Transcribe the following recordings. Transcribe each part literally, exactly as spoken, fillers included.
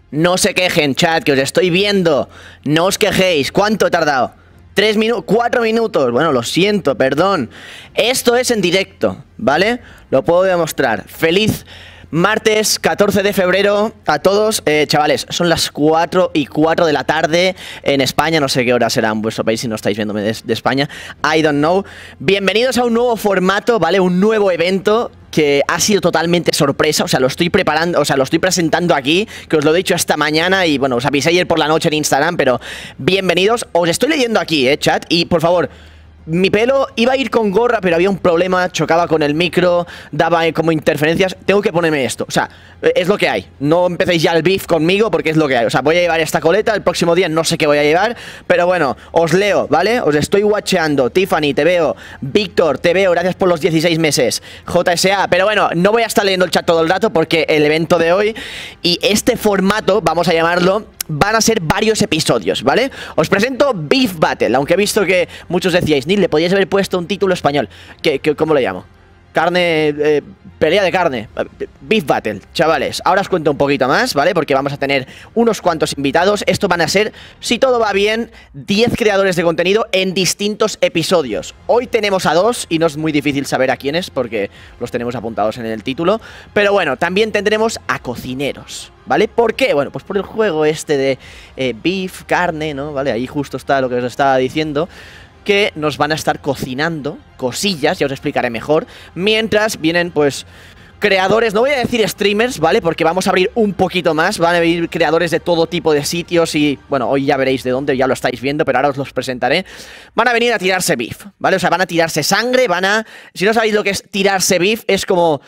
No se quejen, chat, que os estoy viendo. No os quejéis. ¿Cuánto he tardado? Tres minutos, cuatro minutos. Bueno, lo siento, perdón. Esto es en directo, ¿vale? Lo puedo demostrar. Feliz martes catorce de febrero a todos. eh, Chavales, son las cuatro y cuatro de la tarde en España. No sé qué hora será en vuestro país si no estáis viéndome de, de España. I don't know. Bienvenidos a un nuevo formato, ¿vale? Un nuevo evento que ha sido totalmente sorpresa. O sea, lo estoy preparando, o sea, lo estoy presentando aquí, que os lo he dicho esta mañana y bueno, os avisé ayer por la noche en Instagram, pero bienvenidos. Os estoy leyendo aquí, eh, chat, y por favor, mi pelo iba a ir con gorra, pero había un problema, chocaba con el micro, daba como interferencias. Tengo que ponerme esto, o sea, es lo que hay. No empecéis ya el beef conmigo porque es lo que hay. O sea, voy a llevar esta coleta, el próximo día no sé qué voy a llevar, pero bueno, os leo, ¿vale? Os estoy watcheando. Tiffany, te veo. Víctor, te veo, gracias por los dieciséis meses. J S A, pero bueno, no voy a estar leyendo el chat todo el rato porque el evento de hoy y este formato, vamos a llamarlo, van a ser varios episodios, ¿vale? Os presento Beef Battle, aunque he visto que muchos decíais, Nil, le podíais haber puesto un título español. ¿Qué, qué, ¿Cómo lo llamo? Carne, eh, pelea de carne. Beef Battle, chavales. Ahora os cuento un poquito más, ¿vale? Porque vamos a tener unos cuantos invitados. Esto van a ser, si todo va bien, diez creadores de contenido en distintos episodios. Hoy tenemos a dos y no es muy difícil saber a quiénes porque los tenemos apuntados en el título. Pero bueno, también tendremos a cocineros, ¿vale? ¿Por qué? Bueno, pues por el juego este de eh, beef, carne, ¿no? ¿Vale? Ahí justo está lo que os estaba diciendo, que nos van a estar cocinando cosillas, ya os explicaré mejor, mientras vienen, pues, creadores, no voy a decir streamers, ¿vale? Porque vamos a abrir un poquito más, van a venir creadores de todo tipo de sitios y, bueno, hoy ya veréis de dónde, ya lo estáis viendo, pero ahora os los presentaré. Van a venir a tirarse beef, ¿vale? O sea, van a tirarse sangre, van a... Si no sabéis lo que es tirarse beef, es como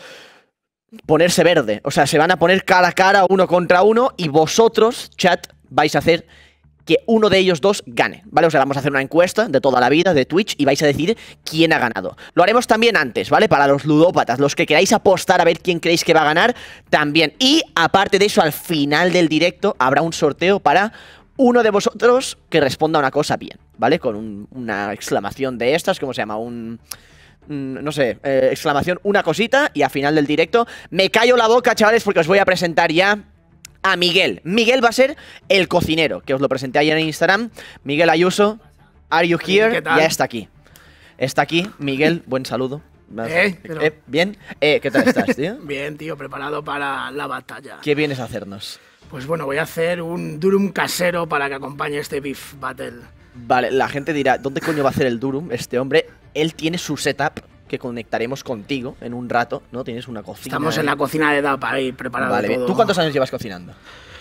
ponerse verde, o sea, se van a poner cara a cara uno contra uno y vosotros, chat, vais a hacer que uno de ellos dos gane, ¿vale? O sea, vamos a hacer una encuesta de toda la vida de Twitch y vais a decidir quién ha ganado. Lo haremos también antes, ¿vale? Para los ludópatas, los que queráis apostar a ver quién creéis que va a ganar, también. Y aparte de eso, al final del directo habrá un sorteo para uno de vosotros que responda a una cosa bien, ¿vale? Con un, una exclamación de estas, ¿cómo se llama? Un... no sé, eh, exclamación, una cosita, y al final del directo me callo la boca, chavales, porque os voy a presentar ya a Miguel. Miguel va a ser el cocinero, que os lo presenté ayer en Instagram. Miguel Ayuso, are you here? ¿Qué tal? Ya está aquí. Está aquí, Miguel, buen saludo. Eh, pero... eh, ¿Bien? Eh, ¿Qué tal estás, tío? Bien, tío, preparado para la batalla. ¿Qué vienes a hacernos? Pues bueno, voy a hacer un durum casero para que acompañe este Beef Battle. Vale, la gente dirá, ¿dónde coño va a hacer el durum este hombre? Él tiene su setup que conectaremos contigo en un rato, ¿no? Tienes una cocina. Estamos en la cocina de Dapa ahí, preparado Vale, todo. ¿Tú cuántos años llevas cocinando?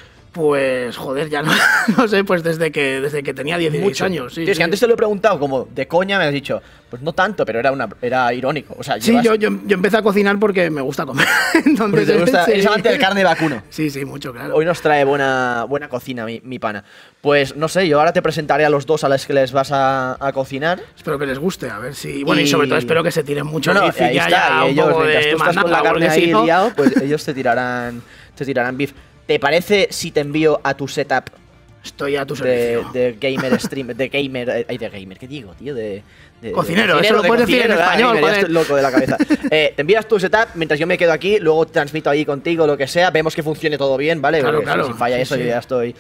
Pues, joder, ya no, no sé, pues desde que, desde que tenía dieciséis años. Sí, Tío, es sí. que antes te lo he preguntado como de coña, me has dicho, pues no tanto, pero era una era irónico. O sea, Sí, llevas... yo, yo, yo empecé a cocinar porque me gusta comer. Entonces, Porque te gusta, sí. eres amante del carne de vacuno. Sí, sí, mucho, claro. Hoy nos trae buena, buena cocina, mi, mi pana. Pues no sé, yo ahora te presentaré a los dos a los que les vas a, a cocinar. Espero que les guste, a ver si... Bueno, y, Y- sobre todo espero que se tiren mucho No, no, beef y ahí que está, haya y un ellos, poco mientras de tú estás con la mandanga, carne porque ahí si no- liado, pues ellos te tirarán, te tirarán beef. ¿Te parece si te envío a tu setup Estoy a tu de, servicio. de gamer stream, de gamer, ay, de gamer, ¿qué digo, tío? De, de- Cocinero, de eso lo de puedes decir en cocinero, español, gamer, ya joder. estoy loco de la cabeza. Eh, te envías tu setup mientras yo me quedo aquí, luego transmito ahí contigo, lo que sea, vemos que funcione todo bien, ¿vale? Claro, Porque claro, Si, si falla sí, eso, sí. yo ya estoy.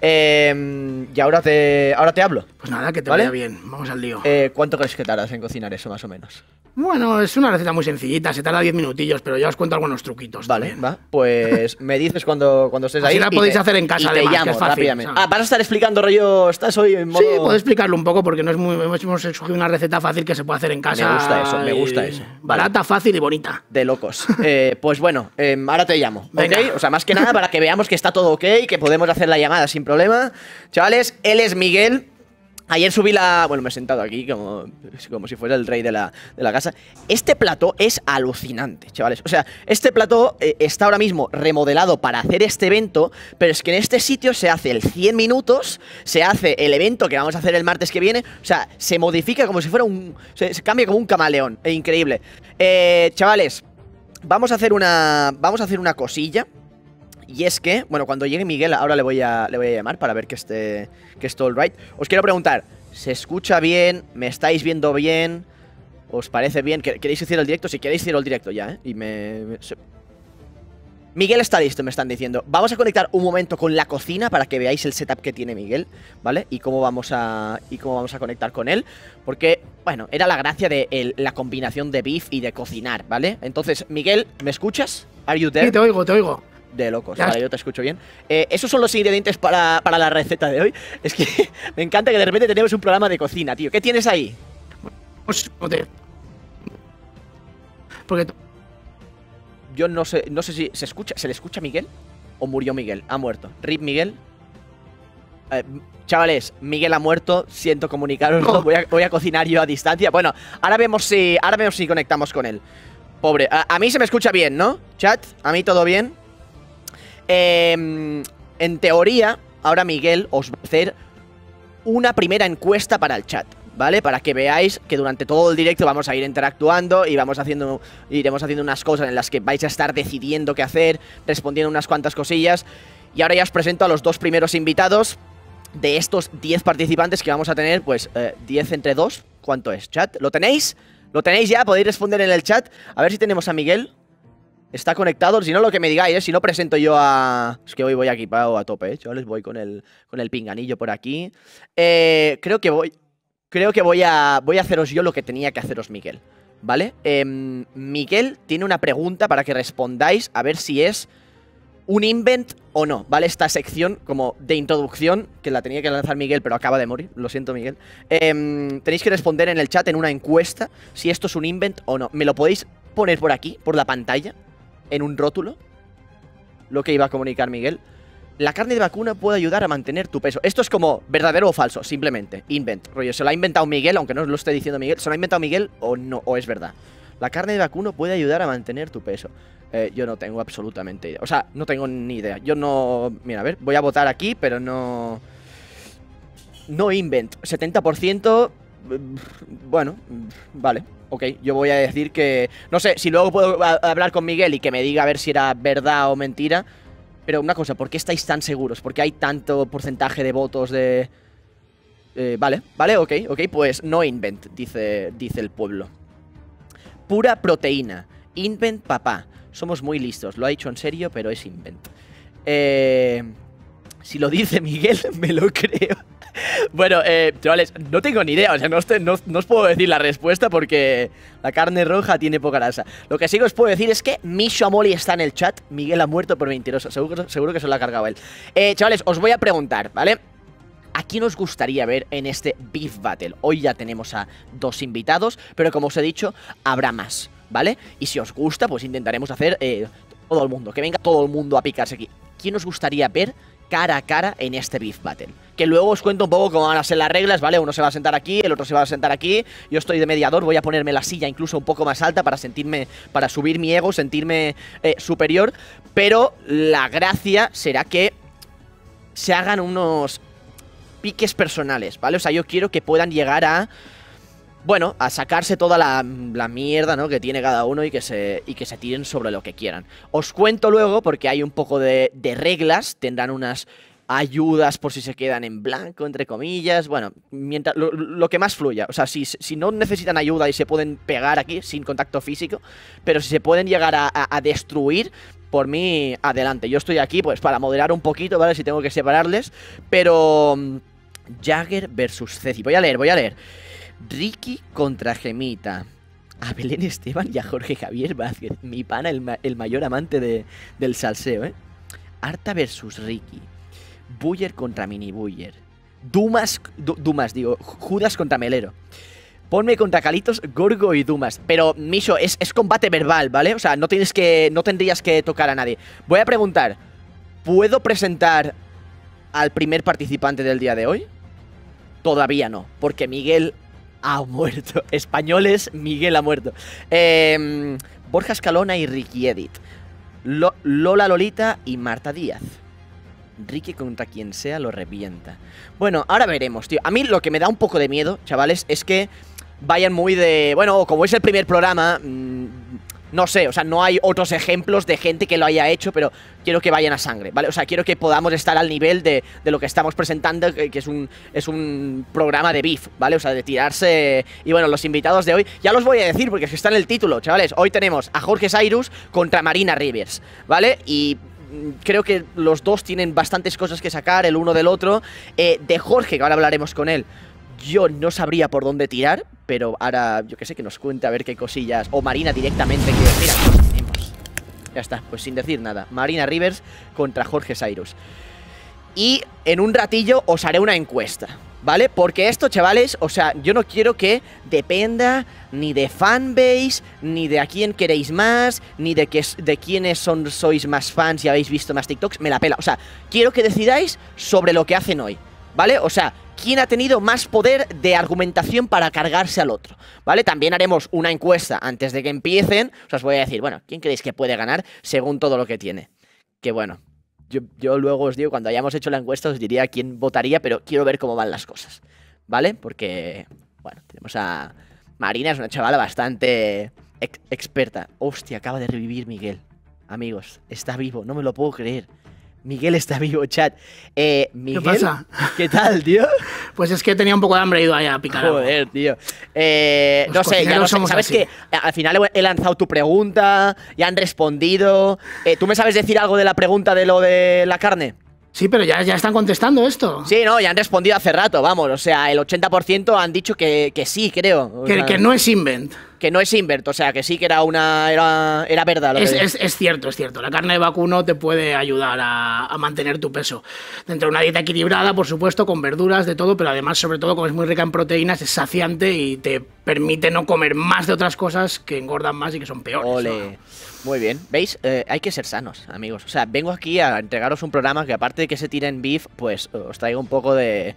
Eh, y ahora te, ahora te hablo. Pues nada, que te ¿Vale? vaya bien. Vamos al lío. Eh, ¿Cuánto crees que tardas en cocinar eso, más o menos? Bueno, es una receta muy sencillita, se tarda diez minutillos, pero ya os cuento algunos truquitos. Vale, también. va. Pues me dices cuando, cuando estés Así ahí. la y podéis te- hacer en casa, y te además, que llamo es fácil, rápidamente. ¿sabes? Ah, vas a estar explicando rollo. Estás hoy en modo. Sí, puedo explicarlo un poco porque no es muy. Hemos hemos escogido una receta fácil que se puede hacer en casa. Me gusta eso, me gusta y eso. Vale. Barata, fácil y bonita. De locos. Eh, pues bueno, eh, ahora te llamo, Venga. ¿ok? O sea, más que nada para que veamos que está todo ok, que podemos hacer la llamada sin problema. Chavales, él es Miguel. Ayer subí la... Bueno, me he sentado aquí como, como si fuera el rey de la, de la casa. Este plató es alucinante, chavales. O sea, este plató eh, está ahora mismo remodelado para hacer este evento, pero es que en este sitio se hace el cien minutos, se hace el evento que vamos a hacer el martes que viene. O sea, se modifica como si fuera un... Se, se cambia como un camaleón. Es increíble. Eh, chavales, vamos a hacer una... Vamos a hacer una cosilla. Y es que, bueno, cuando llegue Miguel, ahora le voy a, le voy a llamar para ver que esté, que esté all right. Os quiero preguntar, ¿se escucha bien? ¿Me estáis viendo bien? ¿Os parece bien? ¿Queréis hacer el directo? Si queréis, cierro el directo ya, ¿eh? Y me... me se- Miguel está listo, me están diciendo. Vamos a conectar un momento con la cocina para que veáis el setup que tiene Miguel, ¿vale? Y cómo vamos a, y cómo vamos a conectar con él. Porque, bueno, era la gracia de el, la combinación de beef y de cocinar, ¿vale? Entonces, Miguel, ¿me escuchas? ¿Are you there? Sí, te oigo, te oigo. De locos, vale, yo te escucho bien. Eh, esos son los ingredientes para, para la receta de hoy. Es que me encanta que de repente tenemos un programa de cocina, tío. ¿Qué tienes ahí? Pues, porque... Yo no sé, no sé si se escucha, ¿se le escucha a Miguel? ¿O murió Miguel? Ha muerto. ¿Rip Miguel? Eh, chavales, Miguel ha muerto. Siento comunicaroslo. No. Voy, a, voy a cocinar yo a distancia. Bueno, ahora vemos si, ahora vemos si conectamos con él. Pobre. A, a mí se me escucha bien, ¿no? Chat, a mí todo bien. Eh, en teoría, ahora Miguel os va a hacer una primera encuesta para el chat, ¿vale? Para que veáis que durante todo el directo vamos a ir interactuando y vamos haciendo, iremos haciendo unas cosas en las que vais a estar decidiendo qué hacer, respondiendo unas cuantas cosillas. Y ahora ya os presento a los dos primeros invitados de estos diez participantes que vamos a tener, pues eh, diez entre dos. ¿Cuánto es, chat? ¿Lo tenéis? ¿Lo tenéis ya? ¿Podéis responder en el chat? A ver si tenemos a Miguel. Está conectado, si no lo que me digáis, ¿eh? Si no presento yo a... Es que hoy voy equipado a tope, ¿eh? Chavales, voy con el, con el pinganillo por aquí. Eh, creo que voy... Creo que voy a, voy a haceros yo lo que tenía que haceros Miguel, ¿vale? Eh, Miguel tiene una pregunta para que respondáis a ver si es un invent o no, ¿vale? Esta sección como de introducción, que la tenía que lanzar Miguel, pero acaba de morir, lo siento Miguel. Eh, tenéis que responder en el chat en una encuesta si esto es un invent o no. ¿Me lo podéis poner por aquí, por la pantalla? En un rótulo, lo que iba a comunicar Miguel. La carne de vacuno puede ayudar a mantener tu peso. Esto es como verdadero o falso, simplemente. Invent. Rollo, se lo ha inventado Miguel, aunque no lo esté diciendo Miguel. ¿Se lo ha inventado Miguel o no? ¿O es verdad? La carne de vacuno puede ayudar a mantener tu peso. Eh, yo no tengo absolutamente idea. O sea, no tengo ni idea. Yo no... Mira, a ver, voy a votar aquí, pero no... No invent. setenta por ciento... Bueno, vale. Ok, yo voy a decir que... No sé, si luego puedo hablar con Miguel y que me diga a ver si era verdad o mentira. Pero una cosa, ¿por qué estáis tan seguros? ¿Por qué hay tanto porcentaje de votos de...? Eh, vale, vale, ok, ok, pues no invent, dice, dice el pueblo. Pura proteína. Invent papá. Somos muy listos, lo ha dicho en serio, pero es invent. Eh... Si lo dice Miguel, me lo creo. Bueno, eh, chavales, no tengo ni idea. O sea, no os, te, no, no os puedo decir la respuesta porque la carne roja tiene poca grasa. Lo que sí que os puedo decir es que Misho Amoli está en el chat. Miguel ha muerto por mentiroso. Seguro, seguro que se lo ha cargado él. Eh, chavales, os voy a preguntar, ¿vale? ¿A quién os gustaría ver en este Beef Battle? Hoy ya tenemos a dos invitados, pero como os he dicho, habrá más, ¿vale? Y si os gusta, pues intentaremos hacer eh, todo el mundo. Que venga todo el mundo a picarse aquí. ¿Quién os gustaría ver cara a cara en este Beef Battle? Que luego os cuento un poco cómo van a ser las reglas, ¿vale? Uno se va a sentar aquí, el otro se va a sentar aquí. Yo estoy de mediador, voy a ponerme la silla incluso un poco más alta para sentirme, para subir mi ego, sentirme eh, superior. Pero la gracia será que se hagan unos piques personales, ¿vale? O sea, yo quiero que puedan llegar a... Bueno, a sacarse toda la, la mierda, ¿no?, que tiene cada uno y que, se, y que se tiren sobre lo que quieran. Os cuento luego porque hay un poco de, de reglas, tendrán unas ayudas por si se quedan en blanco, entre comillas. Bueno, mientras, lo, lo que más fluya. O sea, si, si no necesitan ayuda y se pueden pegar aquí sin contacto físico, pero si se pueden llegar a, a, a destruir, por mí, adelante. Yo estoy aquí pues para moderar un poquito, ¿vale? Si tengo que separarles. Pero... Jagger versus Ceci. Voy a leer, voy a leer. Ricky contra Gemita. A Belén Esteban y a Jorge Javier Vázquez. Mi pana, el, ma el mayor amante de, del salseo, ¿eh? Arta versus Ricky. Buller contra Mini Buller. Dumas, du Dumas, digo. Judas contra Melero. Ponme contra Calitos, Gorgo y Dumas. Pero, Misho, es, es combate verbal, ¿vale? O sea, no tienes que, no tendrías que tocar a nadie. Voy a preguntar, ¿puedo presentar al primer participante del día de hoy? Todavía no, porque Miguel ha muerto. Españoles, Miguel ha muerto. Eh, Borja Escalona y Ricky Edit. Lo Lola Lolita y Marta Díaz. Ricky contra quien sea lo revienta. Bueno, ahora veremos, tío. A mí lo que me da un poco de miedo, chavales, es que vayan muy de... Bueno, como es el primer programa, mmm, No sé, o sea, no hay otros ejemplos de gente que lo haya hecho, pero quiero que vayan a sangre, ¿vale? O sea, quiero que podamos estar al nivel de, de lo que estamos presentando, que, que es un, es un programa de beef, ¿vale? O sea, de tirarse... Y bueno, los invitados de hoy, ya los voy a decir porque es que está en el título, chavales. Hoy tenemos a Jorge Cyrus contra Marina Rivers, ¿vale? Y... creo que los dos tienen bastantes cosas que sacar el uno del otro. Eh, de Jorge, que ahora hablaremos con él, yo no sabría por dónde tirar, pero ahora, yo que sé, que nos cuente a ver qué cosillas. O Marina directamente, que mira, los tenemos. Ya está, pues sin decir nada. Marina Rivers contra Jorge Cyrus. Y en un ratillo os haré una encuesta, ¿vale? Porque esto, chavales, o sea, yo no quiero que dependa ni de fanbase, ni de a quién queréis más, ni de, que, de quiénes son, sois más fans y habéis visto más TikToks, me la pela. O sea, quiero que decidáis sobre lo que hacen hoy, ¿vale? O sea, quién ha tenido más poder de argumentación para cargarse al otro, ¿vale? También haremos una encuesta antes de que empiecen. O sea, os voy a decir, bueno, ¿quién creéis que puede ganar según todo lo que tiene? Que bueno, yo, yo luego os digo, cuando hayamos hecho la encuesta os diría quién votaría, pero quiero ver cómo van las cosas, ¿vale? Porque, bueno, tenemos a... Marina, es una chavala bastante ex experta. Hostia, acaba de revivir Miguel. Amigos, está vivo, no me lo puedo creer. Miguel está vivo, chat. Eh, Miguel, ¿Qué pasa? ¿Qué tal, tío? Pues es que tenía un poco de hambre y he ido ahí a picar algo. Joder, tío. Eh, Los no sé, ya no sé. cocineros ¿Sabes somos que al final he lanzado tu pregunta, ya han respondido? Eh, ¿Tú me sabes decir algo de la pregunta de lo de la carne? Sí, pero ya, ya están contestando esto. Sí, no, ya han respondido hace rato, vamos. O sea, el ochenta por ciento han dicho que, que sí, creo. O Que, sea, que no es invent. que no es invert, o sea, que sí que era una era, era verdad. Lo Es, que... es, es cierto, es cierto. La carne de vacuno te puede ayudar a, a mantener tu peso. Dentro de una dieta equilibrada, por supuesto, con verduras, de todo, pero además, sobre todo, como es muy rica en proteínas, es saciante y te permite no comer más de otras cosas que engordan más y que son peores. Ole. ¿no? Muy bien, ¿veis? Eh, hay que ser sanos, amigos. O sea, vengo aquí a entregaros un programa que aparte de que se tire en beef, pues os traigo un poco de...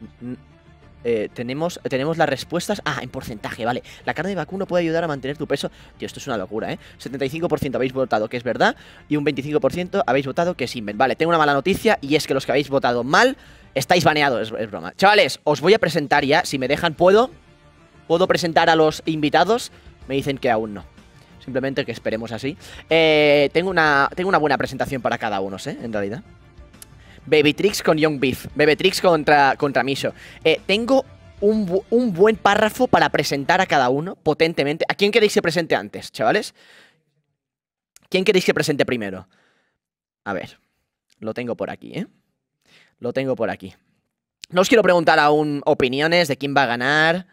Eh, tenemos, tenemos las respuestas... Ah, en porcentaje, vale. La carne de vacuno puede ayudar a mantener tu peso. Tío, esto es una locura, ¿eh? setenta y cinco por ciento habéis votado que es verdad y un veinticinco por ciento habéis votado que es invent. Vale, tengo una mala noticia y es que los que habéis votado mal estáis baneados, es, es broma. Chavales, os voy a presentar ya, si me dejan, ¿puedo? ¿Puedo presentar a los invitados? Me dicen que aún no. Simplemente que esperemos así. Eh, tengo, una, tengo una buena presentación para cada uno, ¿eh? En realidad. Babytrix con Young Beef. Babytrix contra, contra Misho. Eh, tengo un, bu un buen párrafo para presentar a cada uno potentemente. ¿A quién queréis que presente antes, chavales? ¿Quién queréis que presente primero? A ver. Lo tengo por aquí, ¿eh? Lo tengo por aquí. No os quiero preguntar aún opiniones de quién va a ganar.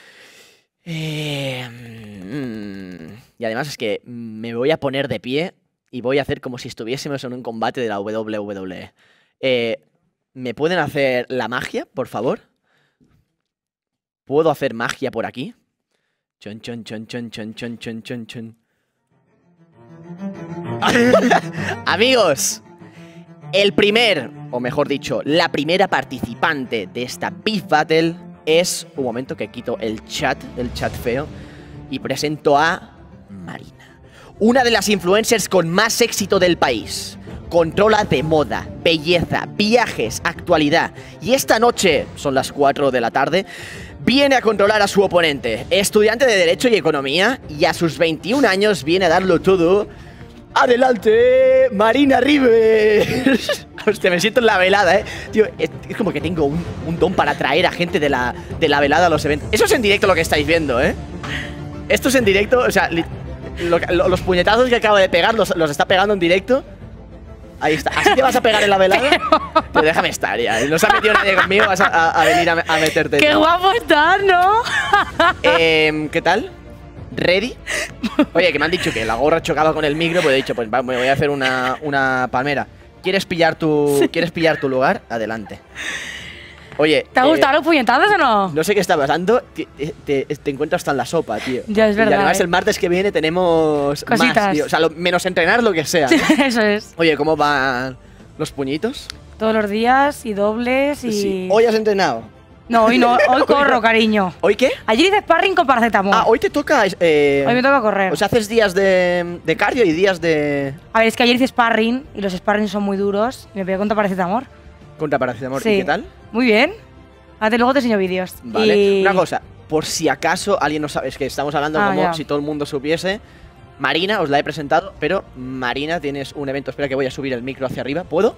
Eh, mm, y además es que me voy a poner de pie y voy a hacer como si estuviésemos en un combate de la W W E. Eh, ¿Me pueden hacer la magia, por favor? ¿Puedo hacer magia por aquí? Chon, chon, chon, chon, chon, chon, chon, chon, chon. Amigos, el primer, o mejor dicho, la primera participante de esta Beef Battle es... Un momento que quito el chat, el chat feo, y presento a Marina, una de las influencers con más éxito del país. Controla de moda, belleza, viajes, actualidad. Y esta noche, son las cuatro de la tarde, viene a controlar a su oponente. Estudiante de Derecho y Economía, y a sus veintiún años viene a darlo todo. ¡Adelante, Marina Rivers! Hostia, me siento en la velada, ¿eh? Tío, es, es como que tengo un, un don para atraer a gente de la, de la velada a los eventos. Eso es en directo lo que estáis viendo, ¿eh? Esto es en directo, o sea, lo, lo, los puñetazos que acabo de pegar los, los está pegando en directo. Ahí está. ¿Así te vas a pegar en la velada? Pero déjame estar ya. No se ha metido nadie conmigo, vas a, a, a venir a, a meterte. ¡Qué guapo estás, ¿no? Eh, ¿Qué tal? ¿Ready? Oye, que me han dicho que la gorra chocaba con el micro, pues he dicho, pues me voy a hacer una, una palmera. ¿Quieres pillar tu, sí. ¿Quieres pillar tu lugar? Adelante. Oye, ¿te ha gustado eh, los puñetazos o no? No sé qué está pasando. Te, te, te encuentro hasta en la sopa, tío. Ya es verdad. Y además eh. el martes que viene tenemos cositas. Más, tío. O sea, lo, menos entrenar lo que sea. ¿no? Eso es. Oye, ¿cómo van los puñitos? Todos los días y dobles y... Sí. ¿Hoy has entrenado? No, hoy no. Hoy corro, cariño. ¿Hoy qué? Ayer hice sparring con paracetamol. Ah, hoy te toca... Eh, hoy me toca correr. O sea, haces días de, de cardio y días de... A ver, es que ayer hice sparring y los sparring son muy duros y me pegué contra paracetamol. ¿Contra paracetamol? Sí. ¿Y qué tal? Muy bien. Ahora luego te enseño vídeos. Vale. Y... Una cosa, por si acaso alguien no sabe, es que estamos hablando ah, como ya. si todo el mundo supiese. Marina, os la he presentado, pero Marina, tienes un evento. Espera que voy a subir el micro hacia arriba. ¿Puedo?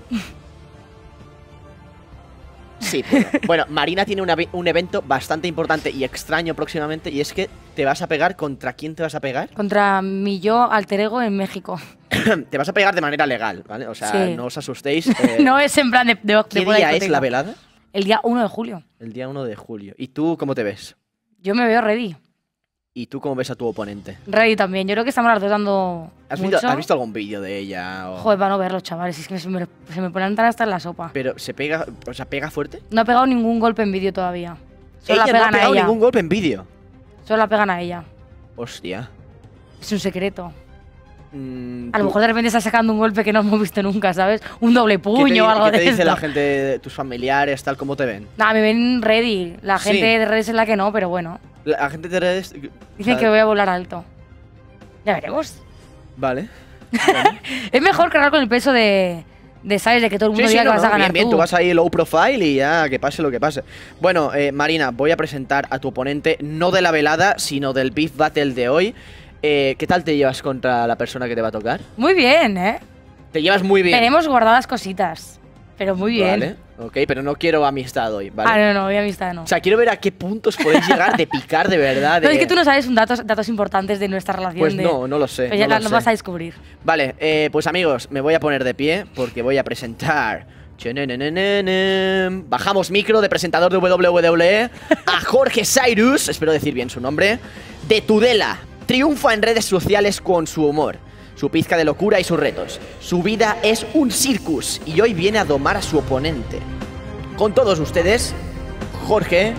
Sí, puedo. Bueno, Marina tiene una, un evento bastante importante y extraño próximamente, y es que te vas a pegar. ¿Contra quién te vas a pegar? Contra mi yo alter ego en México. Te vas a pegar de manera legal, ¿vale? O sea, Sí. no os asustéis. Eh, No es en plan de... de, de ¿Qué boda día es hipoteca. la velada? El día uno de julio. El día uno de julio. ¿Y tú cómo te ves? Yo me veo ready. ¿Y tú cómo ves a tu oponente? Ready también. Yo creo que estamos las dos dando ¿Has, mucho. visto, ¿has visto algún vídeo de ella? O... Joder, para no verlo, chavales. Es que se me, se me ponen tan hasta en la sopa. Pero se pega, o sea, pega fuerte. No ha pegado ningún golpe en vídeo todavía. Solo Ella la no ha pegan a pegado ella. ningún golpe en vídeo. Solo la pegan a ella. Hostia. Es un secreto. Mm, A lo tú- mejor de repente está sacando un golpe que no hemos visto nunca, ¿sabes? Un doble ¿Qué te, puño o algo qué te de dice esto. la gente, de tus familiares, tal, cómo te ven? Nada, me ven ready. La Sí. gente de redes es la que no, pero bueno. La gente de redes... Dicen o sea, que voy a volar alto. Ya veremos. Vale. Es mejor cargar con el peso de, de ¿sabes? De que todo el mundo Sí, sí, diga no, que vas no, a ganar bien, bien, tú. tú vas ahí low profile y ya, que pase lo que pase. Bueno, eh, Marina, voy a presentar a tu oponente, no de la velada, sino del Beef Battle de hoy. Eh, ¿Qué tal te llevas contra la persona que te va a tocar? Muy bien, ¿eh? Te llevas muy bien. Tenemos guardadas cositas. Pero muy bien. Vale, ok, pero no quiero amistad hoy, ¿vale? Ah, no, no, voy a amistad, no. O sea, quiero ver a qué puntos podéis llegar de picar de verdad. No, de- es que tú no sabes un datos, datos importantes de nuestra relación. Pues de- no, no lo sé. Pues ya no la- lo lo sé. vas a descubrir. Vale, eh, pues amigos, me voy a poner de pie porque voy a presentar. Chenenenenenen. Bajamos micro de presentador de W W E a Jorge Cyrus, espero decir bien su nombre, de Tudela. Triunfa en redes sociales con su humor, su pizca de locura y sus retos. Su vida es un circus y hoy viene a domar a su oponente. Con todos ustedes, Jorge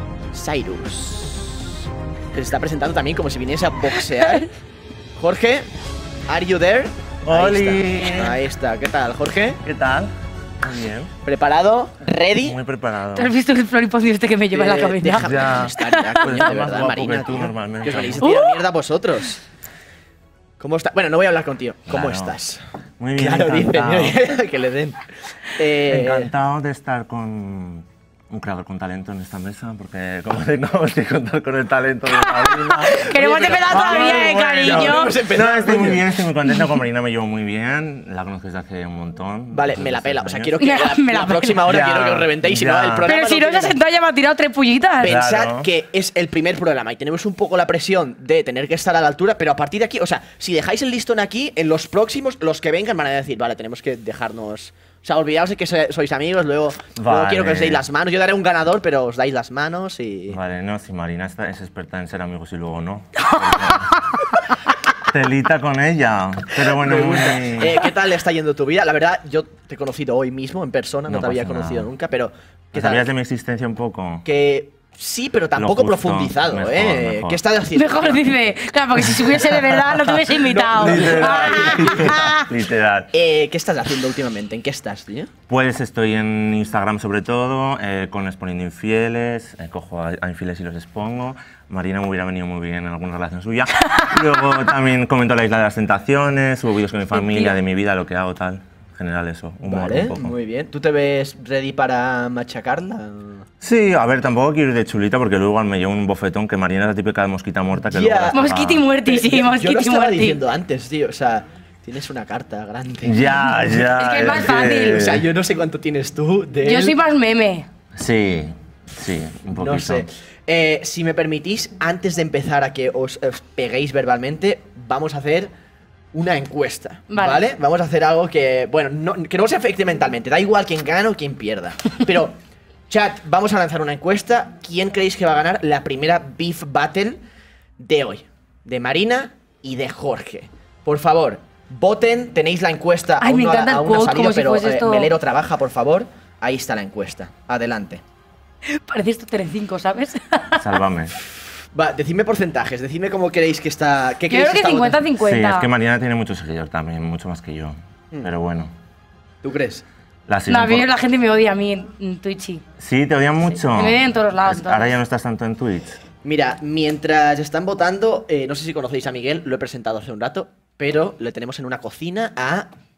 Cyrus. Que se está presentando también como si viniese a boxear. Jorge, ¿are you there? Ahí ¡Oli! está. Ahí está. ¿Qué tal, Jorge? ¿Qué tal? Muy bien. ¿Preparado? ¿Ready? Muy preparado. ¿Te has visto el floripondio este que me lleva en la Eh, cabeza? déjame Ya. estar ya, coño, Pues de está más verdad, guapo Marina, que tú tío. normalmente. Que os venís a Uh. tirar mierda vosotros. ¿Cómo está? Bueno, no voy a hablar contigo. ¿Cómo Claro. estás? Muy bien, Claro, dice, encantado. mira, que le den. Eh, Encantado de estar con un creador con talento en esta mesa, porque como tenemos que contar con el talento de Marina... Que no hemos Oye, pero- empezado todavía, Ay, eh, bueno, cariño. no hemos empezado, No, estoy muy coño. bien, estoy muy contento. Con Marina me llevo muy bien, la conozco desde hace un montón. Vale, desde me la hace pela. O sea, años. quiero que Me la- la, me la la próxima hora Ya, quiero que os reventéis. Si no, ya. el programa Pero si no se ha tiene- sentado ya me ha tirado tres pullitas. Pensad Claro. que es el primer programa y tenemos un poco la presión de tener que estar a la altura, pero a partir de aquí, o sea, si dejáis el listón aquí, en los próximos, los que vengan van a decir, vale, tenemos que dejarnos... O sea, olvidaos de que so- sois amigos, luego, luego Vale. quiero que os deis las manos. Yo daré un ganador, pero os dais las manos y... Vale, no, si Marina está, es experta en ser amigos y luego no. Telita con ella. Pero bueno, Me muy... gusta. Eh, ¿Qué tal está yendo tu vida? La verdad, yo te he conocido hoy mismo en persona, no, No te había pasa conocido nada. nunca, pero... ¿qué ¿Te sabías de tal? mi existencia un poco? Que sí, pero tampoco justo, profundizado, mejor, ¿eh? mejor. ¿Qué estás haciendo? Mejor dice, claro, porque si se hubiese de verdad no te hubiese invitado. Literal. Literal. Eh, ¿Qué estás haciendo últimamente? ¿En qué estás, tío? Pues estoy en Instagram sobre todo, eh, con Exponiendo Infieles, eh, cojo a, a infieles y los expongo. Marina me hubiera venido muy bien en alguna relación suya. Luego también comento la Isla de las Tentaciones, subo vídeos con mi familia, de mi vida, lo que hago, tal. En general eso, humor Vale, un poco. muy bien. ¿Tú te ves ready para machacarla? Sí, a ver, tampoco quiero ir de chulita porque luego igual me llevo un bofetón que Marina es la típica de mosquita muerta que Ya. luego la estaba- Mosquiti muerti, sí, Yo lo mosquiti estaba muerti. diciendo antes, tío. O sea, tienes una carta grande. Ya, ya. Es que es más fácil. O sea, yo no sé cuánto tienes tú de Yo él. soy más meme. Sí, sí, un poquito. No sé. Eh, si me permitís, antes de empezar a que os, os peguéis verbalmente, vamos a hacer una encuesta, ¿vale? Vale. Vamos a hacer algo que, bueno, no, que no os afecte mentalmente. Da igual quién gane o quién pierda. Pero, chat, vamos a lanzar una encuesta. ¿Quién creéis que va a ganar la primera Beef Battle de hoy? De Marina y de Jorge. Por favor, voten. Tenéis la encuesta. Ay, aún me no ha- encanta el aún no ha quote, salido, como si pero fuese eh, esto- Melero trabaja, por favor. Ahí está la encuesta. Adelante. Parece esto Telecinco, ¿sabes? Sálvame. Va, decidme porcentajes, decidme cómo queréis que está. ¿Qué Yo queréis creo que está cincuenta votando? Sí, cincuenta. es que Marina tiene muchos seguidores también, mucho más que yo. Hmm. Pero bueno. ¿Tú crees? La No, siguen a mí por- la gente me odia a mí en, en Twitch. Sí, te odian mucho. Me odian en todos lados, Es- Ahora entonces. ya no estás tanto en Twitch. Mira, mientras están votando, eh, no sé si conocéis a Miguel, lo he presentado hace un rato, pero le tenemos en una cocina a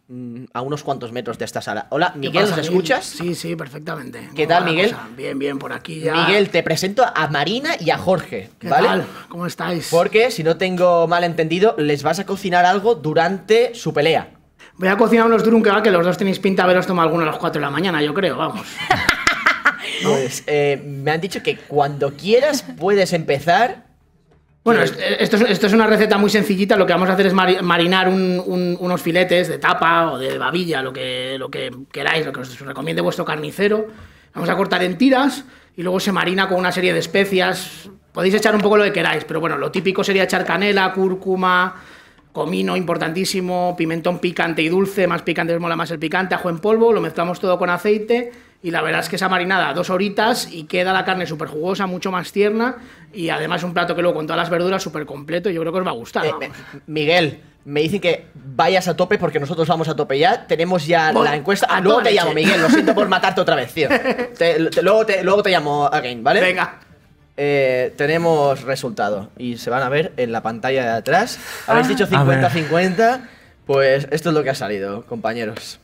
mm, a unos cuantos metros de esta sala. Hola, ¿Qué Miguel, pasa, ¿nos Miguel? escuchas? Sí, sí, perfectamente. ¿Qué ¿Cómo tal, va la Miguel? cosa? Bien, bien, por aquí ya. Miguel, te presento a Marina y a Jorge, ¿Qué ¿vale? tal? ¿Cómo estáis? Porque, si no tengo mal entendido, les vas a cocinar algo durante su pelea. Voy a cocinar unos durum que va, que los dos tenéis pinta de haberos tomado alguno a las cuatro de la mañana, yo creo, vamos. Pues eh, me han dicho que cuando quieras puedes empezar. Bueno, es- esto es, esto es una receta muy sencillita. Lo que vamos a hacer es mari- marinar un- un- unos filetes de tapa o de babilla, lo que, lo que queráis, lo que os recomiende vuestro carnicero. Vamos a cortar en tiras y luego se marina con una serie de especias. Podéis echar un poco lo que queráis, pero bueno, lo típico sería echar canela, cúrcuma, comino, importantísimo, pimentón picante y dulce, más picante os mola más el picante, ajo en polvo, lo mezclamos todo con aceite y la verdad es que esa marinada dos horitas y queda la carne súper jugosa, mucho más tierna y además un plato que luego con todas las verduras súper completo, yo creo que os va a gustar. Eh, vamos. eh, Miguel, me dicen que vayas a tope porque nosotros vamos a tope ya. Tenemos ya Voy la encuesta. a Ah, luego toda te llamo, leche. Miguel. Lo siento por matarte otra vez, tío. Te- te- luego, te, luego te llamo again, ¿vale? Venga. Eh, tenemos resultado y se van a ver en la pantalla de atrás. Habéis Ah. dicho A ver. cincuenta cincuenta. Pues esto es lo que ha salido, compañeros.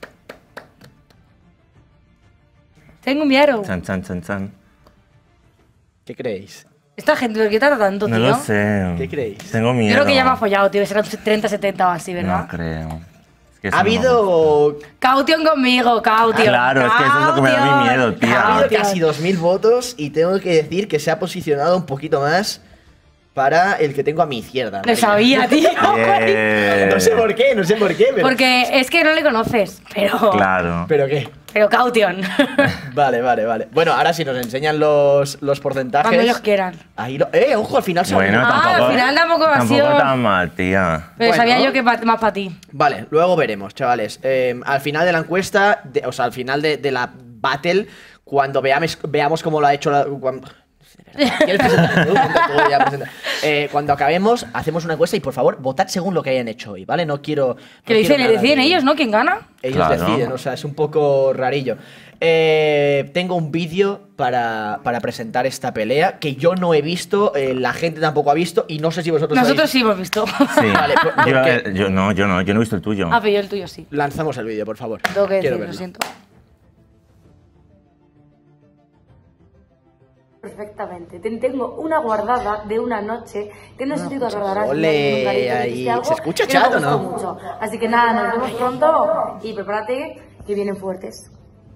Tengo miedo. Chan, chan, chan, chan. ¿Qué creéis? Esta gente, ¿por qué tarda tanto, No tío? lo sé. ¿Qué creéis? Tengo miedo. Yo creo que ya me ha follado, tío. Serán treinta, setenta o así, ¿verdad? No creo. Es que Ha eso no me gusta. habido, Caution conmigo, caution. Claro, es que eso es lo que me da a mí Caution. miedo, tía. ha habido Caution. casi dos mil votos y tengo que decir que se ha posicionado un poquito más para el que tengo a mi izquierda. Lo Marina. sabía, tío. Bien. No sé por qué, no sé por qué, pero... Porque es que no le conoces, pero. Claro. ¿Pero qué? Pero caution. Vale, vale, vale. Bueno, ahora si nos enseñan los, los porcentajes... Cuando ellos quieran. Ahí lo... Eh, ojo, al final se va a Bueno, ver. Ah, tampoco. al final tampoco ha tampoco sido- tan mal, tía. Pero Bueno. sabía yo que pa- más para ti. Vale, luego veremos, chavales. Eh, al final de la encuesta, de- o sea, al final de, de la battle, cuando veamos, veamos cómo lo ha hecho la... cuando- ¿Quieres presentar tú? Cuenta tú, ya presenta. Eh, cuando acabemos, hacemos una encuesta y por favor, votad según lo que hayan hecho hoy, ¿vale? No quiero... Que no dicen, quiero nada deciden de- ellos, ¿no? ¿Quién gana? Ellos Claro. deciden, o sea, es un poco rarillo. Eh, tengo un vídeo para, para presentar esta pelea que yo no he visto, eh, la gente tampoco ha visto y no sé si vosotros Nosotros habéis- sí hemos visto. Sí. Vale, ¿por- por yo, qué? eh, yo no, yo no, yo no he visto el tuyo. Ah, pero yo el tuyo sí. Lanzamos el vídeo, por favor. Tengo que Quiero decir, lo verlo. siento. Perfectamente. Ten- Tengo una guardada de una noche que no sé si te acordarás. Ole, un carito que ahí. hiciste algo ¿Se escucha que chat me o no? gustó mucho. Así que nada, nos vemos pronto y prepárate que vienen fuertes.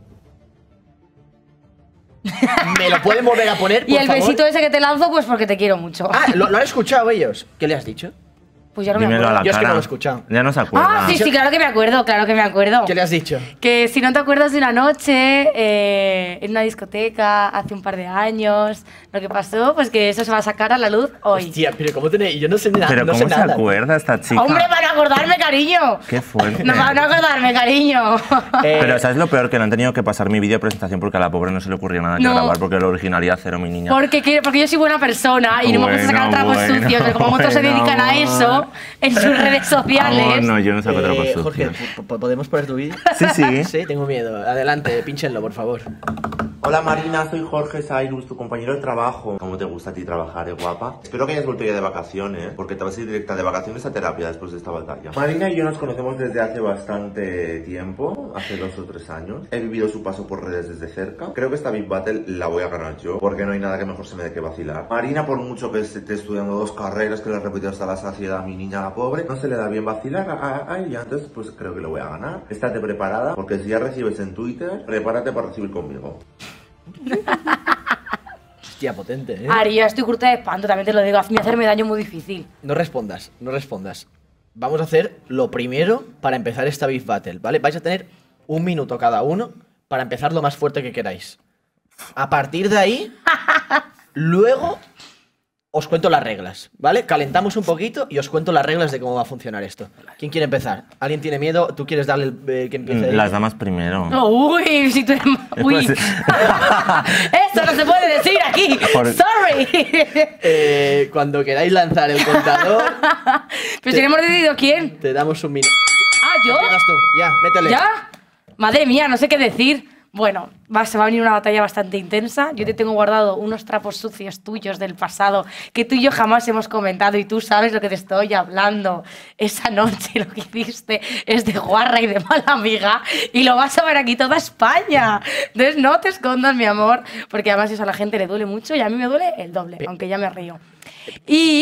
¿Me lo pueden volver a poner, por Y el favor? besito ese que te lanzo, pues porque te quiero mucho. Ah, ¿lo, lo han escuchado ellos? ¿Qué le has dicho? Pues ya no me Dímelo a acuerdo. la Yo es que cara. no lo he escuchado. Ya no se acuerda. Ah, sí, sí, claro que me acuerdo, claro que me acuerdo. ¿Qué le has dicho? Que si no te acuerdas de una noche eh, en una discoteca hace un par de años, lo que pasó, pues que eso se va a sacar a la luz hoy. Hostia, pero ¿cómo tenéis? Yo no sé nada. Pero no ¿cómo sé se nada. acuerda esta chica? ¡Hombre, para acordarme, cariño! Qué fuerte. No van a acordarme, cariño. Eh, Pero ¿sabes lo peor? Que no han tenido que pasar mi vídeo de presentación porque a la pobre no se le ocurrió nada que No. grabar porque la originalidad cero, mi niña. Porque, quiero- porque yo soy buena persona y no me gusta sacar Bueno, trapos bueno, sucios, pero como otros se bueno, dedican a eso amor. en sus redes sociales. Amor, no, yo no saco trapos eh, sucios. Jorge, ¿po- po- ¿podemos poner tu vídeo? Sí, sí. Sí, tengo miedo. Adelante, pínchenlo, por favor. Hola Marina, soy Jorge Cyrus, tu compañero de trabajo. ¿Cómo te gusta a ti trabajar, eh, guapa? Espero que hayas vuelto ya de vacaciones, porque te vas a ir directa de vacaciones a terapia después de esta batalla. Marina y yo nos conocemos desde hace bastante tiempo, hace dos o tres años. He vivido su paso por redes desde cerca. Creo que esta Big Battle la voy a ganar yo, porque no hay nada que mejor se me dé que vacilar. Marina, por mucho que esté estudiando dos carreras, que le he repetido hasta la saciedad a mi niña la pobre, no se le da bien vacilar a, a, a ella, entonces pues creo que lo voy a ganar. Estate preparada, porque si ya recibes en Twitter, prepárate para recibir conmigo. Hostia, potente, ¿eh? Ari, yo estoy curta de espanto, también te lo digo. Me hacerme daño muy difícil. No respondas, no respondas. Vamos a hacer lo primero para empezar esta Beef Battle, ¿vale? Vais a tener un minuto cada uno para empezar lo más fuerte que queráis. A partir de ahí, luego os cuento las reglas, ¿vale? Calentamos un poquito y os cuento las reglas de cómo va a funcionar esto. ¿Quién quiere empezar? ¿Alguien tiene miedo? ¿Tú quieres darle el eh, que empiece? Mm, Las damas primero. No, uy, si tú eres... Uy. Pues- Esto no se puede decir aquí. Por- Sorry. Eh, cuando queráis lanzar el contador, Pero si no hemos decidido quién. te damos un minuto. Ah, ¿yo? Empiezas tú, ya, métele. ¿Ya? Madre mía, no sé qué decir. Bueno, va, se va a venir una batalla bastante intensa. Yo te tengo guardado unos trapos sucios tuyos del pasado que tú y yo jamás hemos comentado y tú sabes lo que te estoy hablando. Esa noche lo que hiciste es de guarra y de mala amiga y lo vas a ver aquí toda España. Entonces no te escondas, mi amor, porque además eso a la gente le duele mucho y a mí me duele el doble, aunque ya me río. Y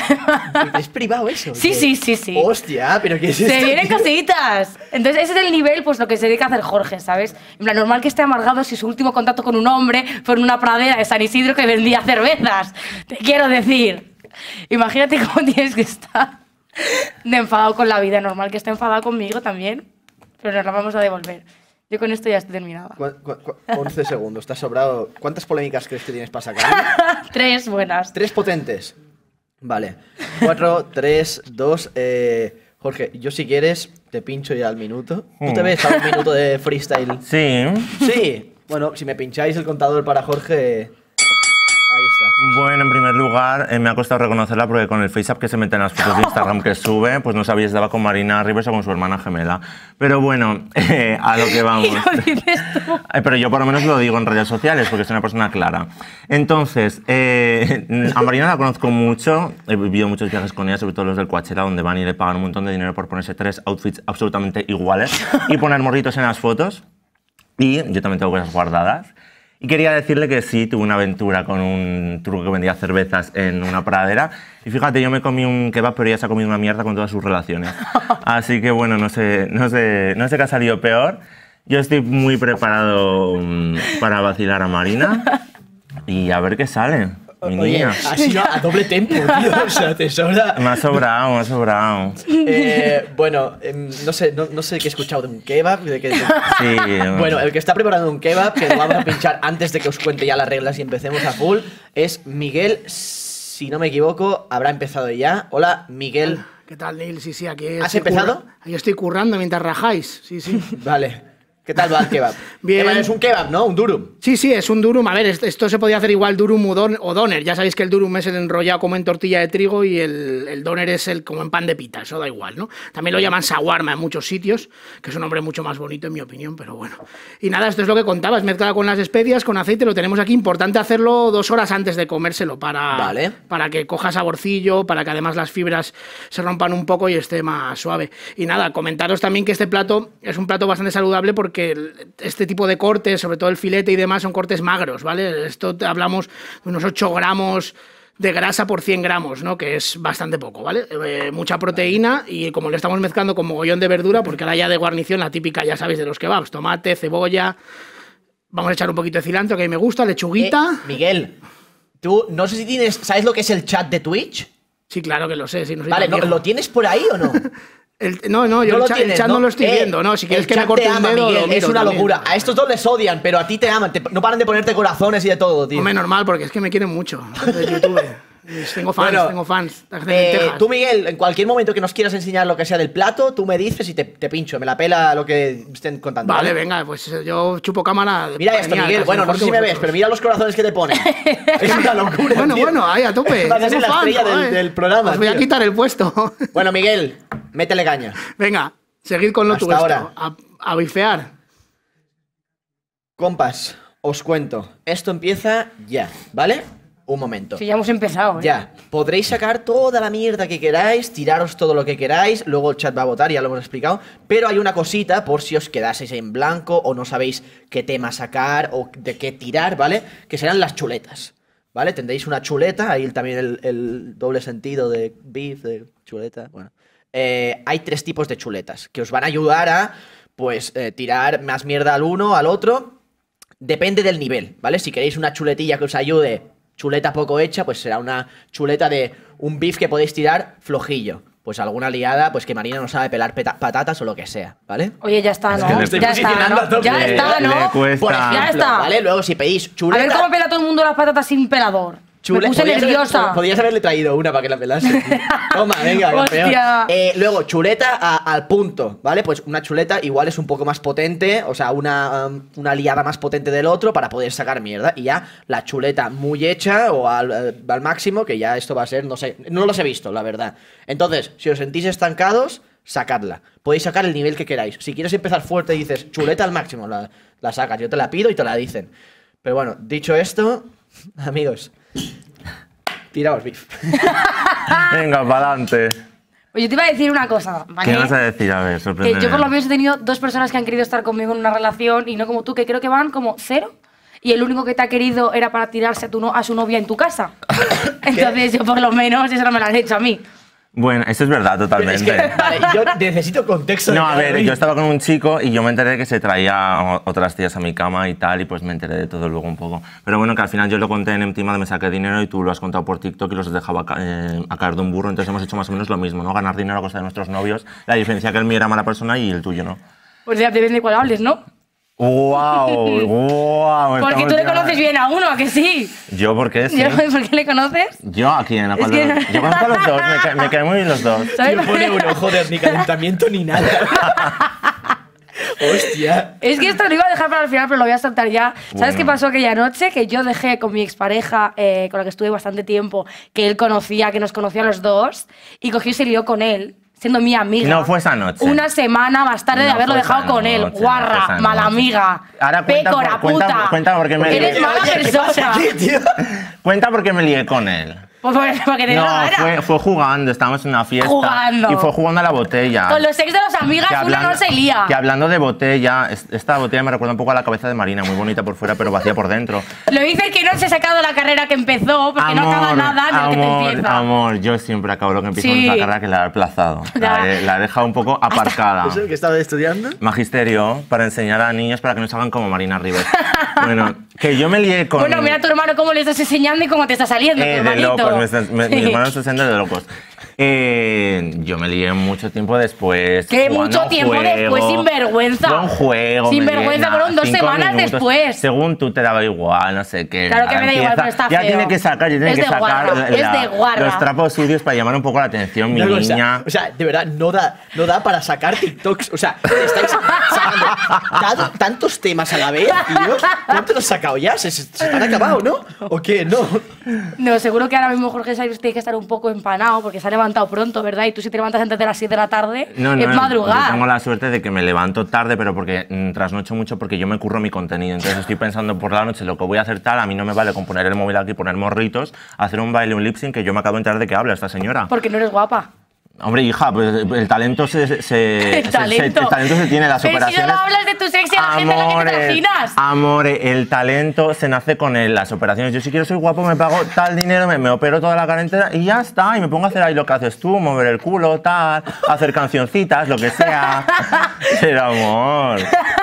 ¿Es privado eso? Sí, ¿Qué? sí, sí, sí. Hostia, pero ¿qué es Se esto, vienen tío? cositas. Entonces ese es el nivel, pues lo que se dedica a hacer Jorge, ¿sabes? En plan, normal que esté amargado si su último contacto con un hombre fue en una pradera de San Isidro que vendía cervezas. Te quiero decir. Imagínate cómo tienes que estar de enfadado con la vida. Normal que esté enfadado conmigo también, pero nos la vamos a devolver. Yo con esto ya estoy terminada. Cu- cu- cu- once segundos, estás sobrado. ¿Cuántas polémicas crees que tienes para sacar? Tres buenas. Tres potentes. Vale. Cuatro, tres, dos. Eh, Jorge, yo si quieres te pincho ya al minuto. ¿Tú te Mm. ves a un minuto de freestyle? Sí. Sí. Bueno, si me pincháis el contador para Jorge... Ahí está. Bueno, en primer lugar, eh, me ha costado reconocerla porque con el face-up que se mete en las fotos de Instagram que sube, pues no sabía si estaba con Marina Rivers o con su hermana gemela. Pero bueno, eh, a lo que vamos. Y lo dices tú. Eh, Pero yo por lo menos lo digo en redes sociales porque soy una persona clara. Entonces, eh, a Marina la conozco mucho, he vivido muchos viajes con ella, sobre todo los del Coachella, donde van y le pagan un montón de dinero por ponerse tres outfits absolutamente iguales y poner morritos en las fotos. Y yo también tengo cosas guardadas. Y quería decirle que sí, tuve una aventura con un truco que vendía cervezas en una pradera. Y fíjate, yo me comí un kebab, pero ella se ha comido una mierda con todas sus relaciones. Así que bueno, no sé, no sé, no sé qué ha salido peor. Yo estoy muy preparado um, para vacilar a Marina y a ver qué sale, mi Oye, niña. ha sido a doble tempo, tío. O sea, te sobra... Me ha sobrado, me ha sobrado. Eh, bueno, em, no sé, no, no sé qué he escuchado de un kebab. De que, Sí. Bueno, el que está preparando un kebab, que lo vamos a pinchar antes de que os cuente ya las reglas y empecemos a full, es Miguel. Si no me equivoco, habrá empezado ya. Hola, Miguel. ¿Qué tal, Neil? Sí, sí, aquí ¿Has estoy empezado? curra- Ahí estoy currando mientras rajáis. Sí, sí. Vale. ¿Qué tal va el kebab? Bien. Eh, Es un kebab, ¿no? Un durum. Sí, sí, es un durum. A ver, est- esto se podía hacer igual durum o, don- o doner. Ya sabéis que el durum es el enrollado como en tortilla de trigo y el, el doner es el como en pan de pita. Eso da igual, ¿no? También lo llaman shawarma en muchos sitios, que es un nombre mucho más bonito en mi opinión, pero bueno. Y nada, esto es lo que contaba. Es mezclada con las especias, con aceite. Lo tenemos aquí. Importante hacerlo dos horas antes de comérselo para, Vale. para que coja saborcillo, para que además las fibras se rompan un poco y esté más suave. Y nada, comentaros también que este plato es un plato bastante saludable porque el- este tipo de cortes, sobre todo el filete y demás, son cortes magros, ¿vale? Esto te hablamos de unos ocho gramos de grasa por cien gramos, ¿no? Que es bastante poco, ¿vale? Eh, mucha proteína y como lo estamos mezclando con mogollón de verdura, porque ahora ya de guarnición, la típica, ya sabéis, de los kebabs, tomate, cebolla, vamos a echar un poquito de cilantro, que a mí me gusta, lechuguita. Eh, Miguel, tú no sé si tienes. ¿Sabes lo que es el chat de Twitch? Sí, claro que lo sé, si no soy Vale, tan ¿no- viejo. ¿lo tienes por ahí o no? El- no, no, yo No el, lo cha- el tienes, chat no lo estoy Eh, viendo, no. Si quieres el que me chat corte te un ama, dedo, Miguel, lo miro es una también. locura. A estos dos les odian, pero a ti te aman. Te- no paran de ponerte corazones y de todo, tío. Hombre, normal, porque es que me quieren mucho de YouTube. Tengo fans, Bueno, tengo fans. de Eh, lentejas. tú, Miguel, en cualquier momento que nos quieras enseñar lo que sea del plato, tú me dices y te, te pincho. Me la pela lo que estén contando. Vale, venga, pues yo chupo cámara. Mira esto, genial, Miguel. casi Bueno, no mejor sé que si me ves, vosotros. pero mira los corazones que te ponen. Es una locura. Bueno, tío. bueno, ahí a tope. Vas a ser Tengo la fans, estrella del, joder. del programa. Os voy a tío. quitar el puesto. Bueno, Miguel, métele caña. Venga, seguid con lo Hasta tuyo. ahora. A, a bifear. Compas, os cuento. Esto empieza ya, ¿vale? Un momento. Sí, ya hemos empezado, ¿eh? Ya, podréis sacar toda la mierda que queráis, tiraros todo lo que queráis, luego el chat va a votar, ya lo hemos explicado, pero hay una cosita por si os quedaseis en blanco o no sabéis qué tema sacar o de qué tirar, ¿vale? Que serán las chuletas, ¿vale? Tendréis una chuleta, ahí también el, el doble sentido de beef, de chuleta, bueno. Eh, hay tres tipos de chuletas que os van a ayudar a, pues, eh, tirar más mierda al uno, al otro, depende del nivel, ¿vale? Si queréis una chuletilla que os ayude, chuleta poco hecha, pues será una chuleta de un beef que podéis tirar flojillo. Pues alguna liada, pues que Marina no sabe pelar peta- patatas o lo que sea, ¿vale? Oye, ya está, ¿no? que me estoy ya está, posicionando a ¿no? tope. Ya Le- está, le ¿no? cuesta. Por ejemplo, Ya está. ¿vale? Luego si pedís A chuleta... ver cómo pela todo el mundo las patatas sin pelador. Chule- Me puse podías haber- nerviosa. podías haberle traído una para que la pelase. Toma, venga, campeón. Hostia. Eh, luego, chuleta a- al punto, ¿vale? Pues una chuleta igual es un poco más potente, o sea, una, um, una liada más potente del otro para poder sacar mierda. Y ya la chuleta muy hecha o al, eh, al máximo, que ya esto va a ser, no sé, no los he visto, la verdad. Entonces, si os sentís estancados, sacadla. Podéis sacar el nivel que queráis. Si quieres empezar fuerte y dices chuleta al máximo, la, la sacas. Yo te la pido y te la dicen. Pero bueno, dicho esto, amigos, tiraos beef. Venga, para adelante. Pues yo te iba a decir una cosa, ¿vale? ¿Qué vas a decir? A ver, Que sorprendeme. yo por lo menos he tenido dos personas que han querido estar conmigo en una relación y no como tú, que creo que van como cero. Y el único que te ha querido era para tirarse a, tu no a su novia en tu casa. Entonces yo por lo menos eso no me lo han hecho a mí. Bueno, eso es verdad totalmente. Es que, vale, yo necesito contexto. de No, a cada ver, beef. yo estaba con un chico y yo me enteré que se traía o- otras tías a mi cama y tal, y pues me enteré de todo luego un poco. Pero bueno, que al final yo lo conté en Empty, me saqué dinero y tú lo has contado por TikTok y los dejaba ca eh, a caer de un burro, entonces hemos hecho más o menos lo mismo, ¿no? Ganar dinero a costa de nuestros novios, la diferencia que el mío era mala persona y el tuyo no. Pues ya depende de cuál hables, ¿no? ¡Wow! ¡Wow! Porque Estamos tú le ya- conoces bien a uno, ¿a que sí? ¿Yo por qué? Sí. Yo, ¿por qué le conoces? ¿Yo a quién? ¿A cuál Es de que- los- Yo conozco a los dos, me, ca me caen muy bien los dos. ¿Sabes? Tío, pone uno, joder, ni calentamiento ni nada. Hostia. Es que esto lo iba a dejar para el final, pero lo voy a saltar ya. ¿Sabes Bueno. qué pasó aquella noche? Que yo dejé con mi expareja, eh, con la que estuve bastante tiempo, que él conocía, que nos conocía a los dos, y cogió y se lió con él, siendo mi amiga. No fue esa noche. Una semana más tarde de No haberlo fue dejado esa con él. noche, no Guarra, fue esa mala noche. amiga. Ahora cuenta Pécora, por- cuenta- puta. cuenta por qué me Eres lié. mala Oye, ¿qué pasa persona. aquí, tío? Cuenta por qué me lié con él. Pues porque porque te dio la No, gana. fue, fue jugando, estábamos en una fiesta. Jugando. Y fue jugando a la botella. Con los ex de las amigas Que uno no se lía. Que hablando de botella, es- esta botella me recuerda un poco a la cabeza de Marina, muy bonita por fuera, pero vacía por dentro. Lo dice que no se ha sacado la carrera que empezó, porque no acaba nada de lo que te amor, empieza. amor, yo siempre acabo lo que empiezo Sí. con esa carrera que la he aplazado. Ya. La he, la he dejado un poco aparcada. ¿Eso que estaba estudiando? Magisterio para enseñar a niños para que no salgan como Marina Rivers. Bueno, que yo me lié con... Bueno, mira a tu hermano cómo le estás enseñando y cómo te está saliendo, Eh, tu de hermanito. locos, me estás- me- Sí. mi hermano está haciendo de locos. Eh, yo me lié mucho tiempo después. ¿Qué jugando mucho a un tiempo juego. después, sinvergüenza? Fue un juego. me Sinvergüenza, lié, fueron dos cinco semanas minutos. después. Según tú te daba igual, no sé qué. Claro que Ahora me da igual, empieza- pero está Ya feo. tiene que sacar, ya tiene Es que de sacar guarra, la- es la- de guarra. los trapos sucios para llamar un poco la atención, mi Una cosa, niña. o sea, de verdad, no da, no da para sacar TikToks. O sea, estáis sacando tan- tantos temas a la vez, tío. ¿Cuánto los has sacado ya? ¿Se, se, se te han acabado, no? ¿O qué? No. No, seguro que ahora mismo Jorge Sayus tiene que estar un poco empanado porque se ha levantado pronto, ¿verdad? Y tú si te levantas antes de las siete de la tarde, No, no, es madrugar. Yo tengo la suerte de que me levanto tarde, pero porque mm, trasnocho mucho porque yo me curro mi contenido. Entonces estoy pensando por la noche lo que voy a hacer tal. A mí no me vale con poner el móvil aquí, poner morritos, hacer un baile, un lip sync, que yo me acabo de enterar de qué habla esta señora. Porque no eres guapa. Hombre, hija, pues el talento se, se, El se- talento. se- el talento se tiene, las Pero si operaciones. no hablas de tu sexy a la gente a la que te imaginas. amore, el talento se nace con él, las operaciones. Yo si quiero ser guapo me pago tal dinero, me, me opero toda la cara entera y ya está. Y me pongo a hacer ahí lo que haces tú, mover el culo, tal, hacer cancioncitas, lo que sea. Pero amor,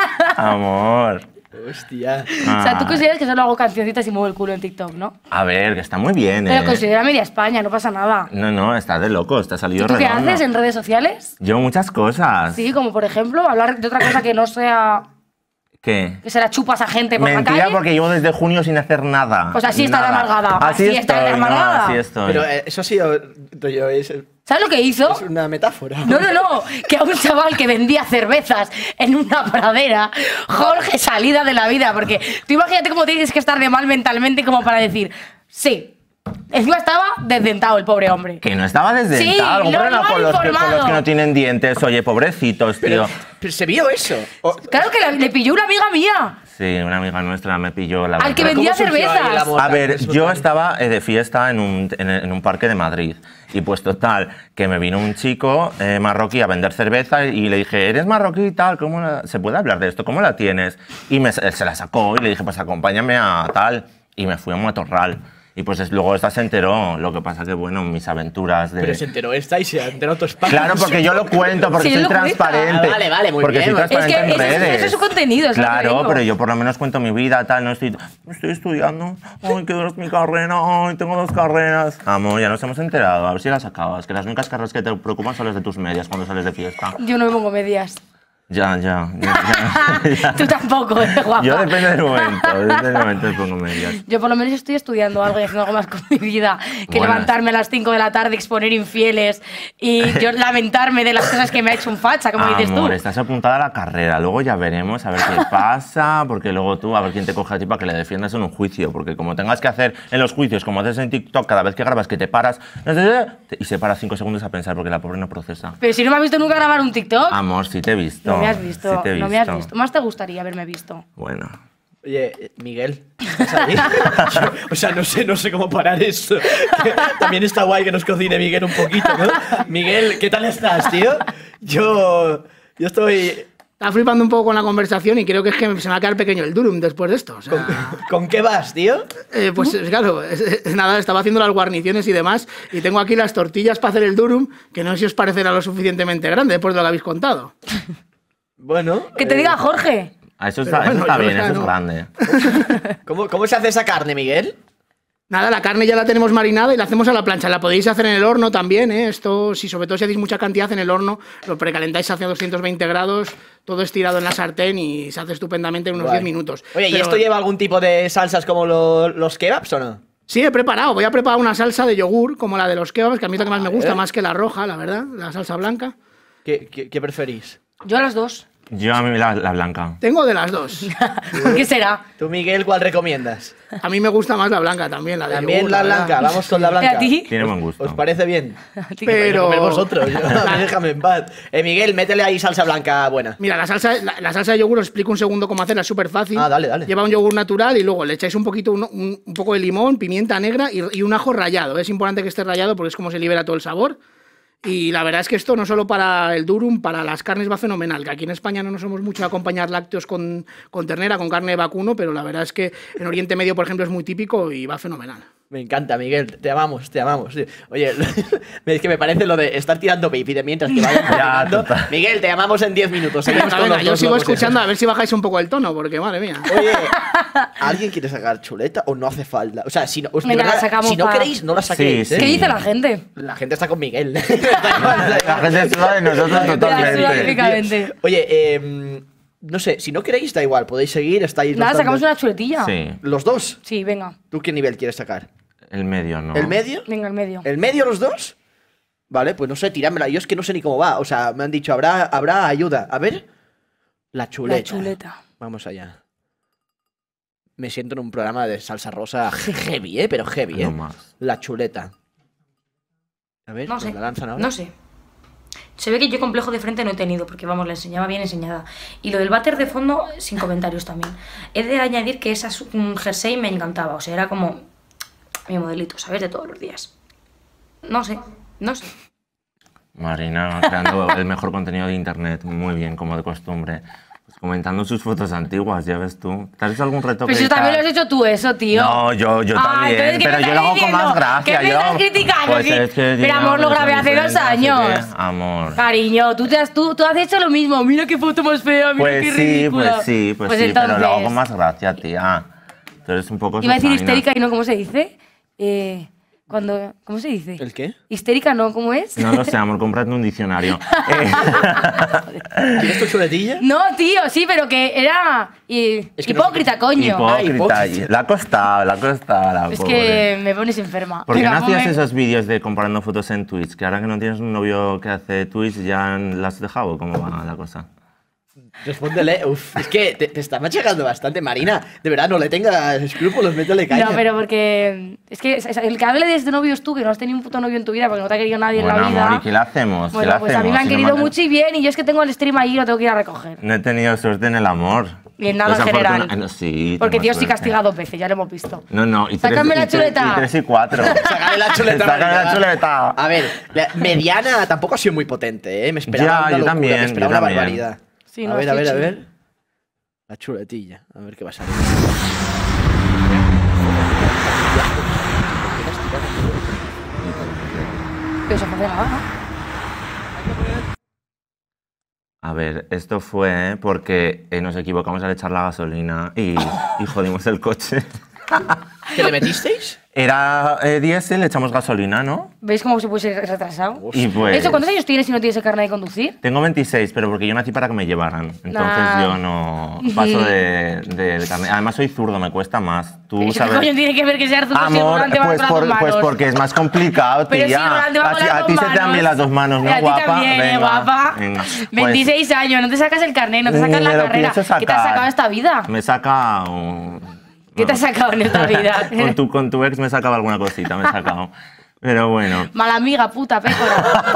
amor. Hostia. O sea, tú Ah. consideras que solo hago cancioncitas y muevo el culo en TikTok, ¿no? A ver, que está muy bien, Pero ¿eh? considera media España, no pasa nada. No, no, está de loco, está salido ¿Y tú qué redondo. haces en redes sociales? Yo muchas cosas. Sí, como por ejemplo, hablar de otra cosa que no sea ¿Qué? que se la chupas a gente por la Mentira, calle. porque llevo desde junio sin hacer nada. Pues así está de Nada. amargada, Así, así está de estoy, no, amargada. así estoy. Pero eh, eso ha sido. Rollo, es, ¿Sabes lo que hizo? es una metáfora. No, no, no, que a un chaval que vendía cervezas en una pradera, Jorge, salida de la vida, porque tú imagínate cómo tienes que estar de mal mentalmente como para decir, sí, encima estaba desdentado el pobre hombre. Que no estaba desdentado. Sí, algún lo problema han con los, que, con informado. los que no tienen dientes. Oye, pobrecitos, tío. Pero, pero se vio eso. O- Claro que la- le pilló una amiga mía, Sí, una amiga nuestra me pilló la al que verdad. vendía ¿Cómo surgió ahí el cervezas. amor? A ver, Eso yo también. estaba eh, de fiesta en un, en, en un parque de Madrid y pues total, que me vino un chico eh, marroquí a vender cerveza y le dije, ¿eres marroquí y tal? ¿Cómo la- se puede hablar de esto? ¿Cómo la tienes? Y me, se la sacó y le dije, pues acompáñame a tal. Y me fui a Matorral. Y pues es- luego esta se enteró, lo que pasa que, bueno, mis aventuras de... Pero se enteró esta y se enteró tu espalda. Claro, porque yo lo cuento, porque Sí, él soy lo cuenta. transparente. Ah, vale, vale, muy porque bien. soy Es que transparente en ese es- redes. ese es su contenido, es lo que Claro, digo. pero yo por lo menos cuento mi vida, tal, no estoy... Estoy estudiando, ay, qué dura es mi carrera, ay, tengo dos carreras. Amor, ya nos hemos enterado, a ver si las acabas, que las únicas carreras que te preocupan son las de tus medias cuando sales de fiesta. Yo no me pongo medias. Ya, ya. ya, ya. Tú tampoco, ¿eh, guapa? Yo depende del momento, depende del momento me pongo medias. Yo por lo menos estoy estudiando algo y haciendo algo más con mi vida que Buenas. levantarme a las cinco de la tarde, exponer infieles y yo lamentarme de las cosas que me ha hecho un facha, como dices tú. Amor, estás apuntada a la carrera, luego ya veremos a ver qué pasa, porque luego tú a ver quién te coge a ti para que le defiendas en un juicio, porque como tengas que hacer en los juicios, como haces en TikTok, cada vez que grabas que te paras y se para cinco segundos a pensar porque la pobre no procesa. Pero si no me has visto nunca grabar un TikTok. Amor, sí te he visto. No me has visto, sí te he no me has visto. visto. Más te gustaría haberme visto. Bueno. Oye, Miguel, ¿estás ahí? Yo, o sea, no sé, no sé cómo parar esto. También está guay que nos cocine Miguel un poquito, ¿no? Miguel, ¿qué tal estás, tío? Yo, yo estoy... Está flipando un poco con la conversación y creo que es que se me va a quedar pequeño el durum después de esto. O sea, ¿Con, ¿con qué vas, tío? eh, pues claro, es- es- nada, estaba haciendo las guarniciones y demás y tengo aquí las tortillas para hacer el durum, que no sé si os parecerá lo suficientemente grande después de lo que habéis contado. Bueno... Que te eh, diga Jorge. Ah, Eso está, Pero eso bueno, está yo bien, ya eso no. es grande. ¿Cómo, ¿Cómo se hace esa carne, Miguel? Nada, la carne ya la tenemos marinada y la hacemos a la plancha. La podéis hacer en el horno también, ¿eh? Esto, si sobre todo si hacéis mucha cantidad en el horno, lo precalentáis hacia doscientos veinte grados, todo estirado en la sartén y se hace estupendamente en unos Guay. diez minutos. Oye, ¿y Pero- esto lleva algún tipo de salsas como lo- los kebabs o no? Sí, he preparado. Voy a preparar una salsa de yogur, como la de los kebabs, que a mí es la que más me gusta, ver. más que la roja, la verdad, la salsa blanca. ¿Qué, qué, qué preferís? Yo a las dos. Yo a mí la, la blanca. Tengo de las dos. ¿Por qué será? ¿Tú, Miguel, cuál recomiendas? A mí me gusta más la blanca también, la de También yogur, la verdad. blanca, vamos con la ¿Y blanca. a ti? Tiene buen gusto. ¿Os parece bien? Pero- Comer vosotros, yo, déjame en paz. Eh, Miguel, métele ahí salsa blanca buena. Mira, la salsa, la, la salsa de yogur os explico un segundo cómo hacerla, es súper fácil. Ah, dale, dale. Lleva un yogur natural y luego le echáis un poquito, un, un- un poco de limón, pimienta negra y, y un ajo rallado. Es importante que esté rallado porque es como se libera todo el sabor. Y la verdad es que esto no solo para el durum, para las carnes va fenomenal. Que aquí en España no nos somos mucho de acompañar lácteos con, con ternera, con carne de vacuno, pero la verdad es que en Oriente Medio, por ejemplo, es muy típico y va fenomenal. Me encanta, Miguel. Te amamos, te amamos. Sí. Oye, es que me parece lo de estar tirando baby de mientras que vayan cocinando. total. Miguel, te amamos en diez minutos. Seguimos Venga, con venga, los yo dos sigo locos escuchando esos. a ver si bajáis un poco el tono, porque madre mía. Oye, ¿alguien quiere sacar chuleta o no hace falta? O sea, si no, os- de Venga, verdad, la sacamos si no pa- queréis, no la saquéis. Sí, ¿eh? ¿Qué dice la gente? La gente está con Miguel. La gente suda de nosotros La gente suda totalmente. típicamente. Oye, eh, no sé, si no queréis, da igual, podéis seguir, estáis. Nada, bastante- sacamos una chuletilla. Sí, ¿Los dos? Sí, venga. ¿Tú qué nivel quieres sacar? el medio, ¿no? ¿El medio? Venga, al medio. ¿El medio los dos? Vale, pues no sé, tirádmela. Yo es que no sé ni cómo va. O sea, me han dicho, habrá, habrá ayuda. A ver. La chuleta. La chuleta. Vamos allá. Me siento en un programa de salsa rosa heavy, ¿eh? Pero heavy, ¿eh? No más. La chuleta. A ver, No ¿nos sé. la lanzan ahora? No sé. Se ve que yo complejo de frente no he tenido, porque vamos, la enseñaba bien enseñada. Y lo del váter de fondo, sin comentarios también. He de añadir que esa su- un jersey me encantaba, o sea, era como mi modelito, ¿sabes? De todos los días. No sé, no sé. Marina creando el mejor contenido de internet, muy bien, como de costumbre. Pues comentando sus fotos antiguas, ya ves tú. ¿Te has hecho algún reto? Pero si también lo has hecho tú eso, tío. No, yo, yo Ah, también, entonces, ¿qué pero me yo lo estás hago con más diciendo? gracia. ¿Qué me yo- estás criticando? Pues Sí. es que, Pero, digamos, amor, lo grabé hace diferente, dos no sé qué. años. Amor. Cariño, tú, te has, tú, tú has hecho lo mismo. Mira qué foto más fea, mira Pues qué sí, ridícula. pues sí, pues, Pues sí, pero lo hago entonces- con más gracia, tía. Tú eres un poco Iba a decir Susana. histérica y no, ¿cómo se dice? Eh, cuando, ¿cómo se dice? ¿El qué? Histérica no, ¿cómo es? No lo sé, amor, cómprate un diccionario. Eh, ¿Tienes tu chuletilla? No, tío, sí, pero que era eh, Es que no sé hipócrita, coño. Hipócrita. hipócrita. La ha costado, la ha costado, la Es pobre. que me pones enferma. ¿Por qué Venga, no hacías ponme- esos vídeos de comparando fotos en Twitch? Que ahora que no tienes un novio que hace Twitch, ¿ya las has dejado? ¿Cómo va la cosa? Respóndele. Uf, es que te, te está machacando bastante, Marina. De verdad, no le tengas escrúpulos, métele caña. No, pero porque. Es que es- el que hable de este novio es tú, que no has tenido un puto novio en tu vida porque no te ha querido nadie en Bueno, la vida. amor, ¿y qué le hacemos? ¿Qué Bueno, le pues a mí hacemos? me han Si no querido me- mucho y bien, y yo es que tengo el stream ahí y lo tengo que ir a recoger. No he tenido suerte en el amor. Y en nada en Desafortuna- general. eh, no, sí, Porque tengo tío estoy suerte. castigado dos veces, ya lo hemos visto. No, no, y tres, Sácame la y tres- chuleta. y tres y cuatro. Sácale la chuleta. Sácame la Marina. chuleta. A ver, la mediana tampoco ha sido muy potente, ¿eh? Me esperaba Ya, una yo locura, también, me esperaba yo una también. barbaridad. Sí, a no, ver, a sí, ver, a sí. ver. La chuletilla, a ver qué va a salir. Pero eso no hace nada, ¿no? A ver, esto fue porque eh, nos equivocamos al echar la gasolina y, y jodimos el coche. ¿Qué le metisteis? Era eh, diésel, le echamos gasolina, ¿no? ¿Veis cómo se puede ser retrasado? Y pues... ¿Eso cuántos años tienes si no tienes el carnet de conducir? Tengo veintiséis, pero porque yo nací para que me llevaran. Entonces Ah. yo no paso de, de carnet. Además soy zurdo, me cuesta más. Tú ¿Eso sabes... qué coño tiene que ver que seas zurdo si el Amor, volante va pues, con las por- dos manos? pues porque es más complicado, Pero tía. si el volante va a con ti, las a dos ti se te dan manos. bien las dos manos, ¿no, Y a ti guapa? también, ¿eh, Venga, guapa? venga. Pues, veintiséis años, no te sacas el carnet, no te ni sacas la me lo carrera. pienso ¿Qué te has sacar. sacado esta vida? Me saca un... ¿Qué te has sacado en esta vida? con, tu, con tu ex me sacaba alguna cosita, me he sacado. Pero bueno. Mala amiga, puta, pécora.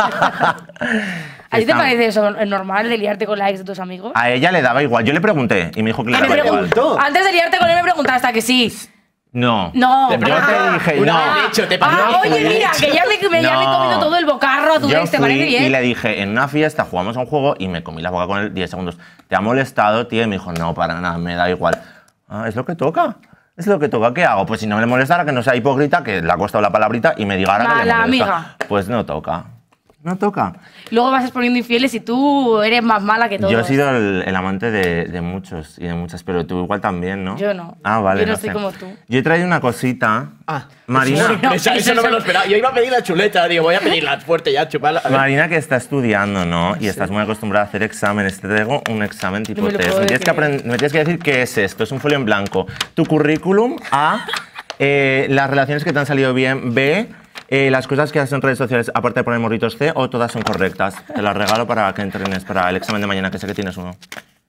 ¿A ti te Está- parece eso normal de liarte con la ex de tus amigos? A ella le daba igual. Yo le pregunté y me dijo que le Ah, me daba igual. preguntó. Antes de liarte con él me preguntaste ¿a que sí. No. No. Yo te dije, Una no. vez dicho, te Ah, parece oye, mira, que ya me, me- ya me he No. comido todo el bocarro a tu Yo ex, ¿te fui parece bien? y le dije, en una fiesta jugamos a un juego y me comí la boca con él diez segundos. ¿Te ha molestado, tío? Y me dijo, no, para nada, me da igual. Ah, es lo que toca. Es lo que toca. ¿Qué hago? Pues si no me molestara, que no sea hipócrita, que le ha costado la palabrita y me diga ahora que le Mala molesta. amiga. Pues no toca. No toca. Luego vas exponiendo infieles y tú eres más mala que todos. Yo he sido el, el amante de, de muchos y de muchas, pero tú igual también, ¿no? Yo no. Ah, vale. Yo no sé. soy como tú. Yo he traído una cosita. Ah, Marina. No, eso, eso no me lo esperaba. Yo iba a pedir la chuleta, digo, voy a pedirla fuerte ya, chuparla. A ver. Marina, que está estudiando, ¿no? Y estás muy acostumbrada a hacer exámenes. Te traigo un examen tipo No me lo test. puedo Me tienes, que creer. aprend- me tienes que decir qué es esto. Es un folio en blanco. Tu currículum. A. eh, las relaciones que te han salido bien. B. eh, las cosas que haces en redes sociales, aparte de poner morritos. C. O todas son correctas. Te las regalo para que entrenes para el examen de mañana, que sé que tienes uno.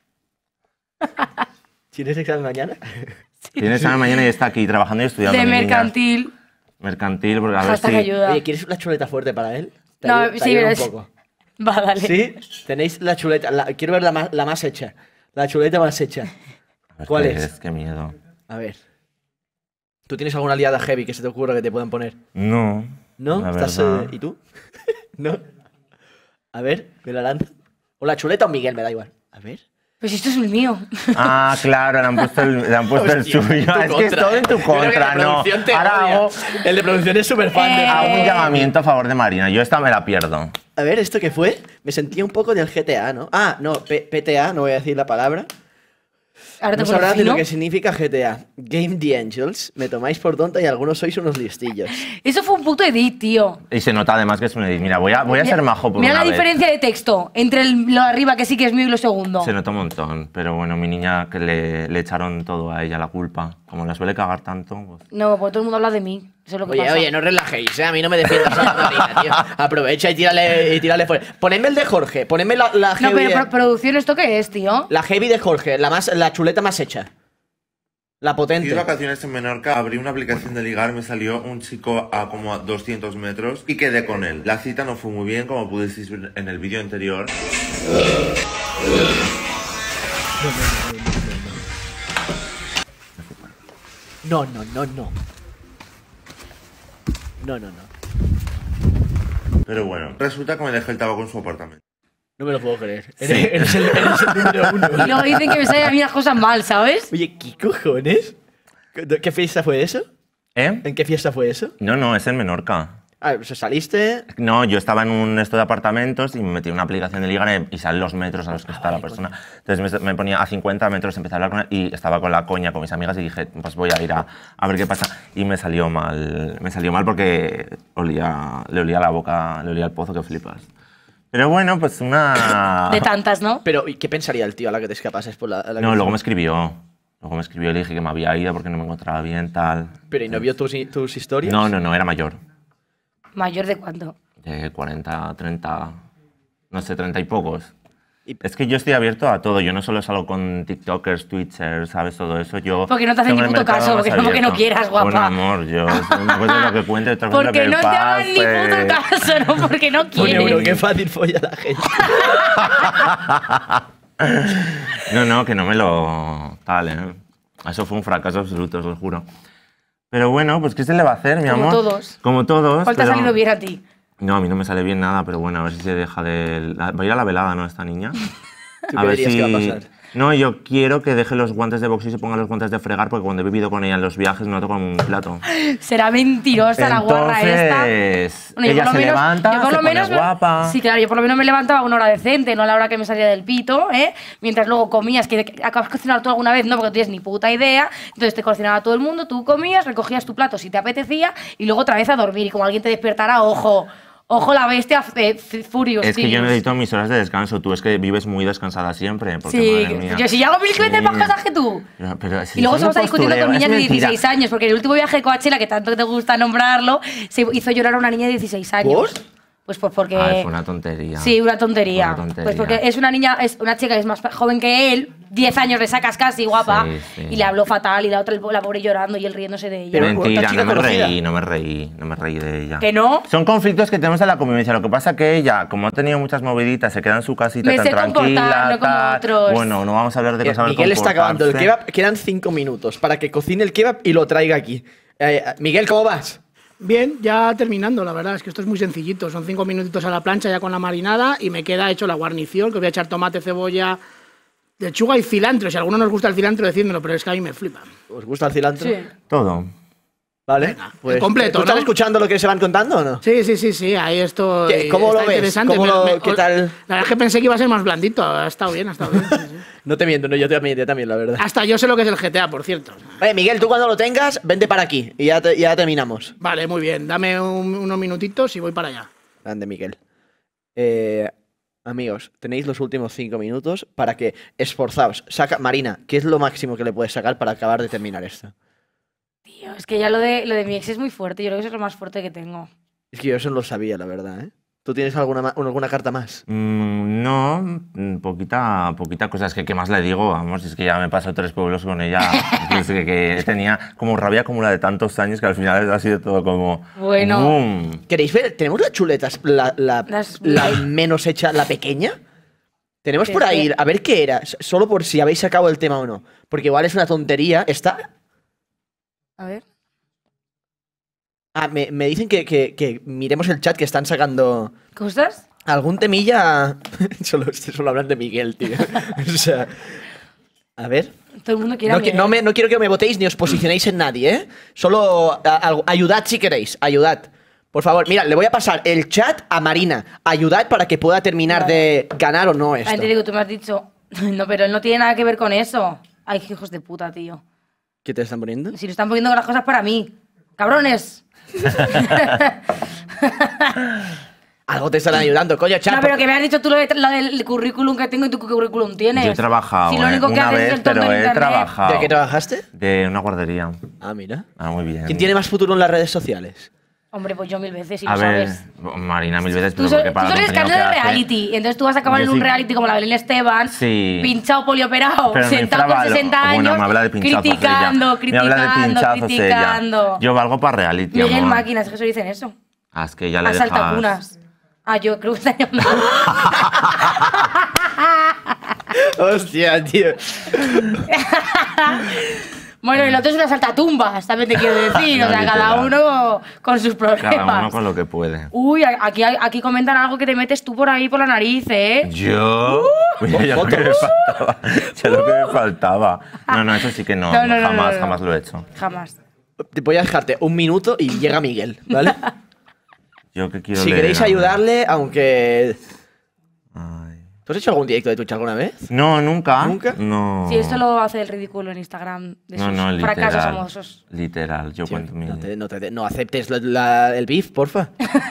¿Tienes examen mañana? Tienes examen mañana y está aquí trabajando y estudiando. De mi niña. mercantil. Mercantil, porque a ver Hashtag si... ayuda. Oye, ¿quieres una chuleta fuerte para él? Te No, ayu- te sí, ayudo pero un es- poco. Va, dale. ¿Sí? Tenéis la chuleta. la- quiero ver la más, la más hecha. La chuleta más hecha. A ver ¿Cuál qué es? Qué miedo. A ver. ¿Tú tienes alguna aliada heavy que se te ocurra que te puedan poner? No. ¿No? la ¿Estás, verdad. eh, ¿Y tú? ¿No? A ver, me la lanza. O la chuleta o Miguel, me da igual. A ver. Pues esto es el mío. Ah, claro, le han puesto el, le han puesto el Hostia, suyo. en tu Es que es contra, todo en tu ¿eh? Yo creo que contra, el de no. producción te Ahora odia. hago, El de producción es súper fan de... Eh. hago un llamamiento a favor de Marina. Yo esta me la pierdo. A ver, ¿esto qué fue? Me sentía un poco del G T A, ¿no? Ah, no, P- PTA, no voy a decir la palabra. Ahora te No pones sabrás ni fino. lo que significa G T A. Game the Angels. Me tomáis por tonta y algunos sois unos listillos. Eso fue un puto edit, tío. Y se nota además que es un edit. Mira, voy a, voy a Mira- ser majo por Mira una la vez. diferencia de texto entre el- lo de arriba, que sí que es mío, y lo segundo. Se nota un montón. Pero bueno, mi niña que le, le echaron todo a ella la culpa. Como la suele cagar tanto. Pues... No, porque todo el mundo habla de mí. Eso es lo que Oye, pasa. oye, no relajéis, ¿eh? A mí no me defiendas a la Marina, tío. Aprovecha y tírale, y tírale fuera. Ponedme el de Jorge. Ponedme la, la No, heavy... pero de- pro- producción, ¿esto qué es, tío? La heavy de Jorge. La, más, la chuleta más hecha. La Fui de potente. vacaciones en Menorca, abrí una aplicación de ligar, me salió un chico a como a doscientos metros y quedé con él. La cita no fue muy bien, como pudisteis ver en el vídeo anterior. No, no, no, no. No, no, no. Pero bueno, resulta que me dejé el tabaco en su apartamento. No me lo puedo creer. Eres, eres el, eres el número uno. Y luego dicen que me salen a mí las cosas mal, ¿sabes? Oye, ¿qué cojones? ¿Qué qué fiesta fue eso? ¿Eh? ¿En qué fiesta fue eso? No, no, es en Menorca. Ah, o sea, saliste... No, yo estaba en un esto de apartamentos y me metí en una aplicación de ligar y salen los metros a los que está la persona. Entonces me, me ponía a cincuenta metros, empecé a hablar con él y estaba con la coña con mis amigas y dije, pues voy a ir a, a ver qué pasa. Y me salió mal, me salió mal porque olía, le olía la boca, le olía el pozo que flipas. Pero bueno, pues una... De tantas, ¿no? Pero, ¿y qué pensaría el tío a la que te escapases por la... a la No, que- luego me escribió. Luego me escribió y le dije que me había ido porque no me encontraba bien, tal. Pero, ¿y no vio tus, tus historias? No, no, no, era mayor. ¿Mayor de cuánto? De cuarenta, treinta, no sé, treinta y pocos. Y- Es que yo estoy abierto a todo. Yo no solo salgo con TikTokers, Twitchers, ¿sabes? Todo eso. Yo Porque no te hacen tengo ni el puto mercado caso, más porque no- porque no abierto. quieras, guapa. Bueno, amor, yo... es Una cosa es lo que cuente, otra cosa es lo Porque que no te hagan ni pase. puto caso, no porque no Pone uno, quieren. qué fácil folla la gente. No, no, que no me lo... Tal, ¿eh? Eso fue un fracaso absoluto, os lo juro. Pero bueno, pues ¿qué se le va a hacer, mi Como amor? todos. Como todos. ¿Cuál te ha pero- salido bien a ti? No, a mí no me sale bien nada, pero bueno, a ver si se deja de... la- Va a ir a la velada, ¿no, esta niña? ¿Tú A qué ver dirías si... que va a pasar? No, yo quiero que deje los guantes de box y se ponga los guantes de fregar, porque cuando he vivido con ella en los viajes no toco un plato. Será mentirosa la guarra esta. Entonces, Bueno, yo ella por lo se menos- levanta, yo por se lo pone menos me- guapa. Sí, claro, yo por lo menos me levantaba a una hora decente, no a la hora que me salía del pito, ¿eh? Mientras luego comías, que que acabas de cocinar tú alguna vez, no, porque no tienes ni puta idea. Entonces te cocinaba todo el mundo, tú comías, recogías tu plato si te apetecía y luego otra vez a dormir. Y como alguien te despertara, ojo, ojo la bestia eh, Furious. Es que yo Furious. necesito mis horas de descanso. Tú es que vives muy descansada siempre. Porque, Sí, madre mía. yo si yo hago mil veces Sí. más cosas que tú. Pero- pero si Y luego eso se va a no estar discutiendo con postureo, niñas de es mentira. dieciséis años, porque en el último viaje de Coachella, que tanto te gusta nombrarlo, se hizo llorar a una niña de dieciséis años. ¿Por? Pues, pues porque... Ay, fue una tontería. Sí, una tontería. Fue una tontería. Pues porque es una niña, es una chica que es más joven que él, diez años le sacas casi, guapa, Sí, sí. y le habló fatal, y la otra, la pobre llorando y él riéndose de ella. Pero- Mentira, otra chica no me conocida. reí, no me reí, no me reí de ella. ¿Que no? Son conflictos que tenemos en la convivencia. Lo que pasa que ella, como ha tenido muchas moviditas, se queda en su casita Me tan sé comportar, tranquila. no como tal. otros. Bueno, no vamos a hablar de Que no saber Miguel está acabando el comportarse. kebab. Quedan cinco minutos para que cocine el kebab y lo traiga aquí. Eh, Miguel, ¿cómo vas? Bien, ya terminando, la verdad, es que esto es muy sencillito. Son cinco minutitos a la plancha ya con la marinada y me queda hecho la guarnición, que voy a echar tomate, cebolla, lechuga y cilantro. Si a alguno nos gusta el cilantro, decídmelo, pero es que a mí me flipa. ¿Os gusta el cilantro? Sí. Todo. Vale. Pues, el completo, ¿tú estás ¿no? escuchando lo que se van contando o no? Sí, sí, sí, sí, ahí esto ¿Qué- cómo lo ves? interesante. ¿Cómo Me- lo- me- qué tal? La verdad es que pensé que iba a ser más blandito, ha estado bien, ha estado bien. sí, sí. No te miento, no, yo también, yo también, la verdad. Hasta yo sé lo que es el G T A, por cierto. Oye, Miguel, tú cuando lo tengas, vente para aquí y ya, te- ya terminamos. Vale, muy bien, dame un- unos minutitos y voy para allá. Grande, Miguel. Eh, amigos, tenéis los últimos cinco minutos para que esforzaos. Saca, Marina, ¿qué es lo máximo que le puedes sacar para acabar de terminar esto? Tío, es que ya lo de, lo de mi ex es muy fuerte, yo creo que eso es lo más fuerte que tengo. Es que yo eso no lo sabía, la verdad, ¿eh? ¿Tú tienes alguna, ma- alguna carta más? Mm, no, mm, poquita, poquita cosa. Es que, ¿qué más le digo? Vamos, es que ya me pasó tres pueblos con ella. Es que, que tenía como rabia acumulada de tantos años que al final ha sido todo como... Bueno. boom. ¿Queréis ver? ¿Tenemos las chuletas, la, la, Las- la menos hecha, la pequeña? Tenemos Sí, por ahí, sí. a ver qué era, s- solo por si habéis sacado el tema o no. Porque igual es una tontería. ¿Está? A ver. Ah, me, me dicen que, que- que miremos el chat que están sacando ¿Cosas? algún temilla. solo, solo hablan de Miguel, tío. o sea. A ver. Todo el mundo quiere No, a qui- Miguel. no, me- no quiero que me votéis ni os posicionéis en nadie, ¿eh? Solo a- algo- ayudad si queréis, ayudad. Por favor, mira, le voy a pasar el chat a Marina. Ayudad para que pueda terminar de ganar o no esto. Ah, te digo, tú me has dicho... No, pero él no tiene nada que ver con eso. Ay, qué hijos de puta, tío. ¿Qué te están poniendo? Si lo están poniendo las cosas para mí. ¡Cabrones! Algo te estarán ayudando, coño, chat. No, pero que me has dicho tú lo, de- lo del currículum que tengo y tú qué currículum tienes. Yo he trabajado, Si lo eh, único que una haces es vez, el tonto pero en he internet. trabajado. ¿De qué trabajaste? De una guardería. Ah, mira. Ah, muy bien. ¿Quién tiene más futuro en las redes sociales? Hombre, pues yo mil veces, y A lo ver, sabes. Marina, mil veces, Tú, pero so- porque tú para el eres contenido carne de que hace- reality, entonces tú vas a acabar Yo en un sí- reality como la Belén Esteban, Sí. pinchado, polioperado, Pero me sentado con infravalo- sesenta años, Bueno, me habla de pinchazos criticando, ella. Me criticando, habla de pinchazos criticando. ella. Yo valgo para reality, Miguel amor. Máquinas, que eso dicen eso. Ah, es que ya le A dejas... saltacunas. Ah, yo creo que está llamando. Hostia, tío. Bueno, y el otro es una saltatumbas, también te quiero decir. No, o sea, cada literal. uno con sus problemas. Cada uno con lo que puede. Uy, aquí, aquí comentan algo que te metes tú por ahí por la nariz, ¿eh? ¿Yo? Mira, ya lo que me faltaba. Ya lo que me faltaba. No, no, eso sí que no. No, no, no, jamás, no, no. jamás lo he hecho. Jamás. Te voy a dejarte un minuto y llega Miguel, ¿vale? Yo que quiero si leer, queréis a ver. ayudarle, aunque... Ay. ¿Tú has hecho algún directo de Twitch alguna vez? No, nunca. ¿Nunca? No. Sí, esto lo hace el ridículo en Instagram de No, sus no, literal. fracasos famosos. Literal, yo Tío, cuento mi... no, te- no te- no aceptes la- la- el beef, porfa.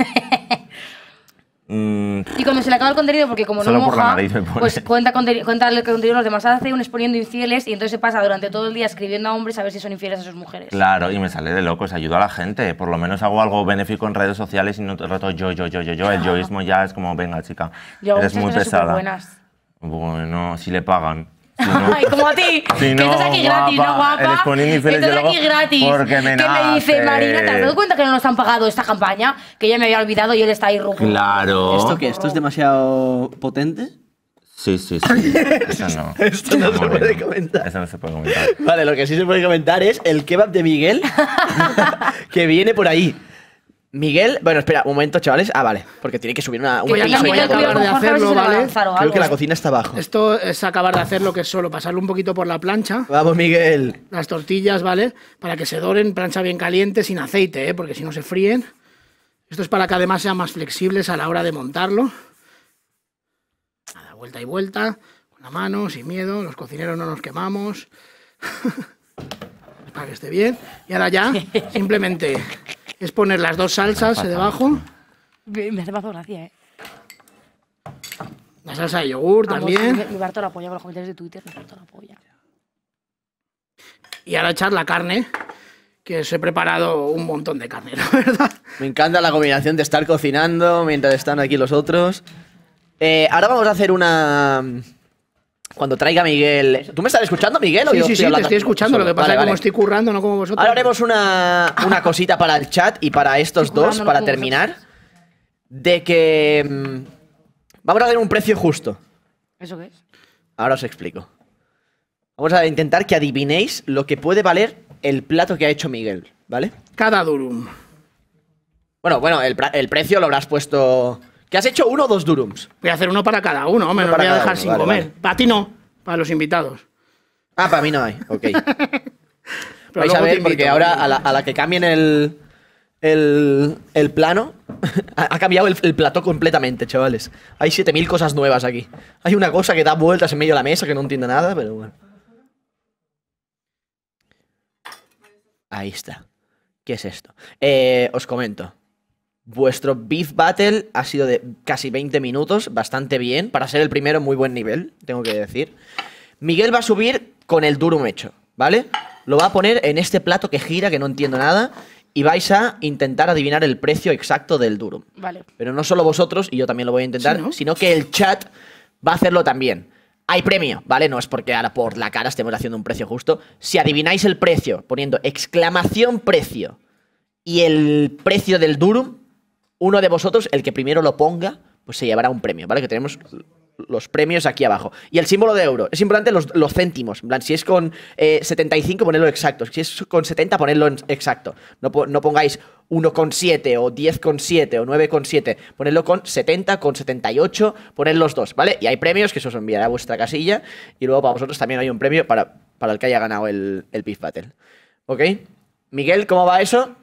Mm, Y cuando se le acaba el contenido, porque como Solo no por la moja, nariz me pone. pues cuenta, conteni- cuenta el contenido de los demás, hace un exponiendo infieles y entonces se pasa durante todo el día escribiendo a hombres a ver si son infieles a sus mujeres. Claro, y me sale de locos, ayudo a la gente. Por lo menos hago algo benéfico en redes sociales y no todo el rato yo, yo, yo, yo, yo. El yoísmo ya es como, venga, chica, Yo hago eres muchas muy cosas pesada. superbuenas. Bueno, si le pagan. Si no- Ay, como a ti, Si que no, estás aquí gratis, guapa, ¿no, guapa? el exponiendo Que infieles estás yo lo aquí hago gratis. porque me que me dice, nace. Marina, ¿te has dado cuenta que no nos han pagado esta campaña? Que ya me había olvidado y él está ahí rubo. Claro. ¿Esto qué? ¿Esto es demasiado potente? Sí, sí, sí. Eso no. Esto no se Amor, puede no. comentar. Eso no se puede comentar. Vale, lo que sí se puede comentar es el kebab de Miguel que viene por ahí. Miguel, bueno, espera, un momento, chavales. Ah, vale, porque tiene que subir una, un Voy a piso. voy a allá acabar abajo. de hacerlo, ¿vale? Creo que la cocina está abajo. Esto es acabar de hacer lo que es solo pasarlo un poquito por la plancha. Vamos, Miguel. Las tortillas, ¿vale? Para que se doren, plancha bien caliente, sin aceite, ¿eh? Porque si no se fríen. Esto es para que además sean más flexibles a la hora de montarlo. Nada, vuelta y vuelta, con la mano, sin miedo. Los cocineros no nos quemamos. Para que esté bien. Y ahora ya, simplemente es poner las dos salsas debajo. Me, me hace más gracia, ¿eh? La salsa de yogur Vamos, también. Me, me parto la polla con los comentarios de Twitter, me parto la polla. Y ahora echar la carne, que os he preparado un montón de carne, la verdad. Me encanta la combinación de estar cocinando mientras están aquí los otros. Eh, ahora vamos a hacer una... Cuando traiga Miguel... ¿Tú me estás escuchando, Miguel? o Sí, yo sí, estoy sí, te hablando estoy aquí escuchando. solo? Lo que pasa Vale, es que vale. como estoy currando, no como vosotros. Ahora haremos una, una cosita para el chat y para estos Estoy dos, currando, no para como terminar. De que... mm, vamos a hacer un precio justo. ¿Eso qué es? Ahora os explico. Vamos a intentar que adivinéis lo que puede valer el plato que ha hecho Miguel, ¿vale? Cada durum. Bueno, bueno, el, pra- el precio lo habrás puesto... ¿Que has hecho uno o dos durums? Voy a hacer uno para cada uno, me Uno lo para voy a cada dejar uno, sin vale, comer. vale. Para ti no, para los invitados. Ah, para mí no hay, ok. Pero Vais luego a te ver, invito. porque ahora a la, a la que cambien el, el, el plano, ha, ha cambiado el, el plató completamente, chavales. Hay siete mil cosas nuevas aquí. Hay una cosa que da vueltas en medio de la mesa que no entiende nada, pero bueno. Ahí está. ¿Qué es esto? Eh, os comento. Vuestro Beef Battle ha sido de casi veinte minutos, bastante bien. Para ser el primero, muy buen nivel, tengo que decir. Miguel va a subir con el durum hecho, ¿vale? Lo va a poner en este plato que gira, que no entiendo nada, y vais a intentar adivinar el precio exacto del durum. Vale. Pero no solo vosotros, y yo también lo voy a intentar, Sí, ¿no? sino que el chat va a hacerlo también. Hay premio, ¿vale? No es porque ahora por la cara estemos haciendo un precio justo. Si adivináis el precio poniendo exclamación precio y el precio del durum, uno de vosotros, el que primero lo ponga, pues se llevará un premio, ¿vale? Que tenemos los premios aquí abajo. Y el símbolo de euro. Es importante los, los céntimos. En plan, si es con eh, setenta y cinco, ponedlo exacto. Si es con setenta, ponedlo en- exacto. No, po- no pongáis uno coma siete o diez coma siete o nueve coma siete. Ponedlo con setenta, con setenta y ocho. Poned los dos, ¿vale? Y hay premios que se os enviará a vuestra casilla. Y luego para vosotros también hay un premio para, para el que haya ganado el, el Beef Battle. ¿Ok? Miguel, ¿cómo va eso?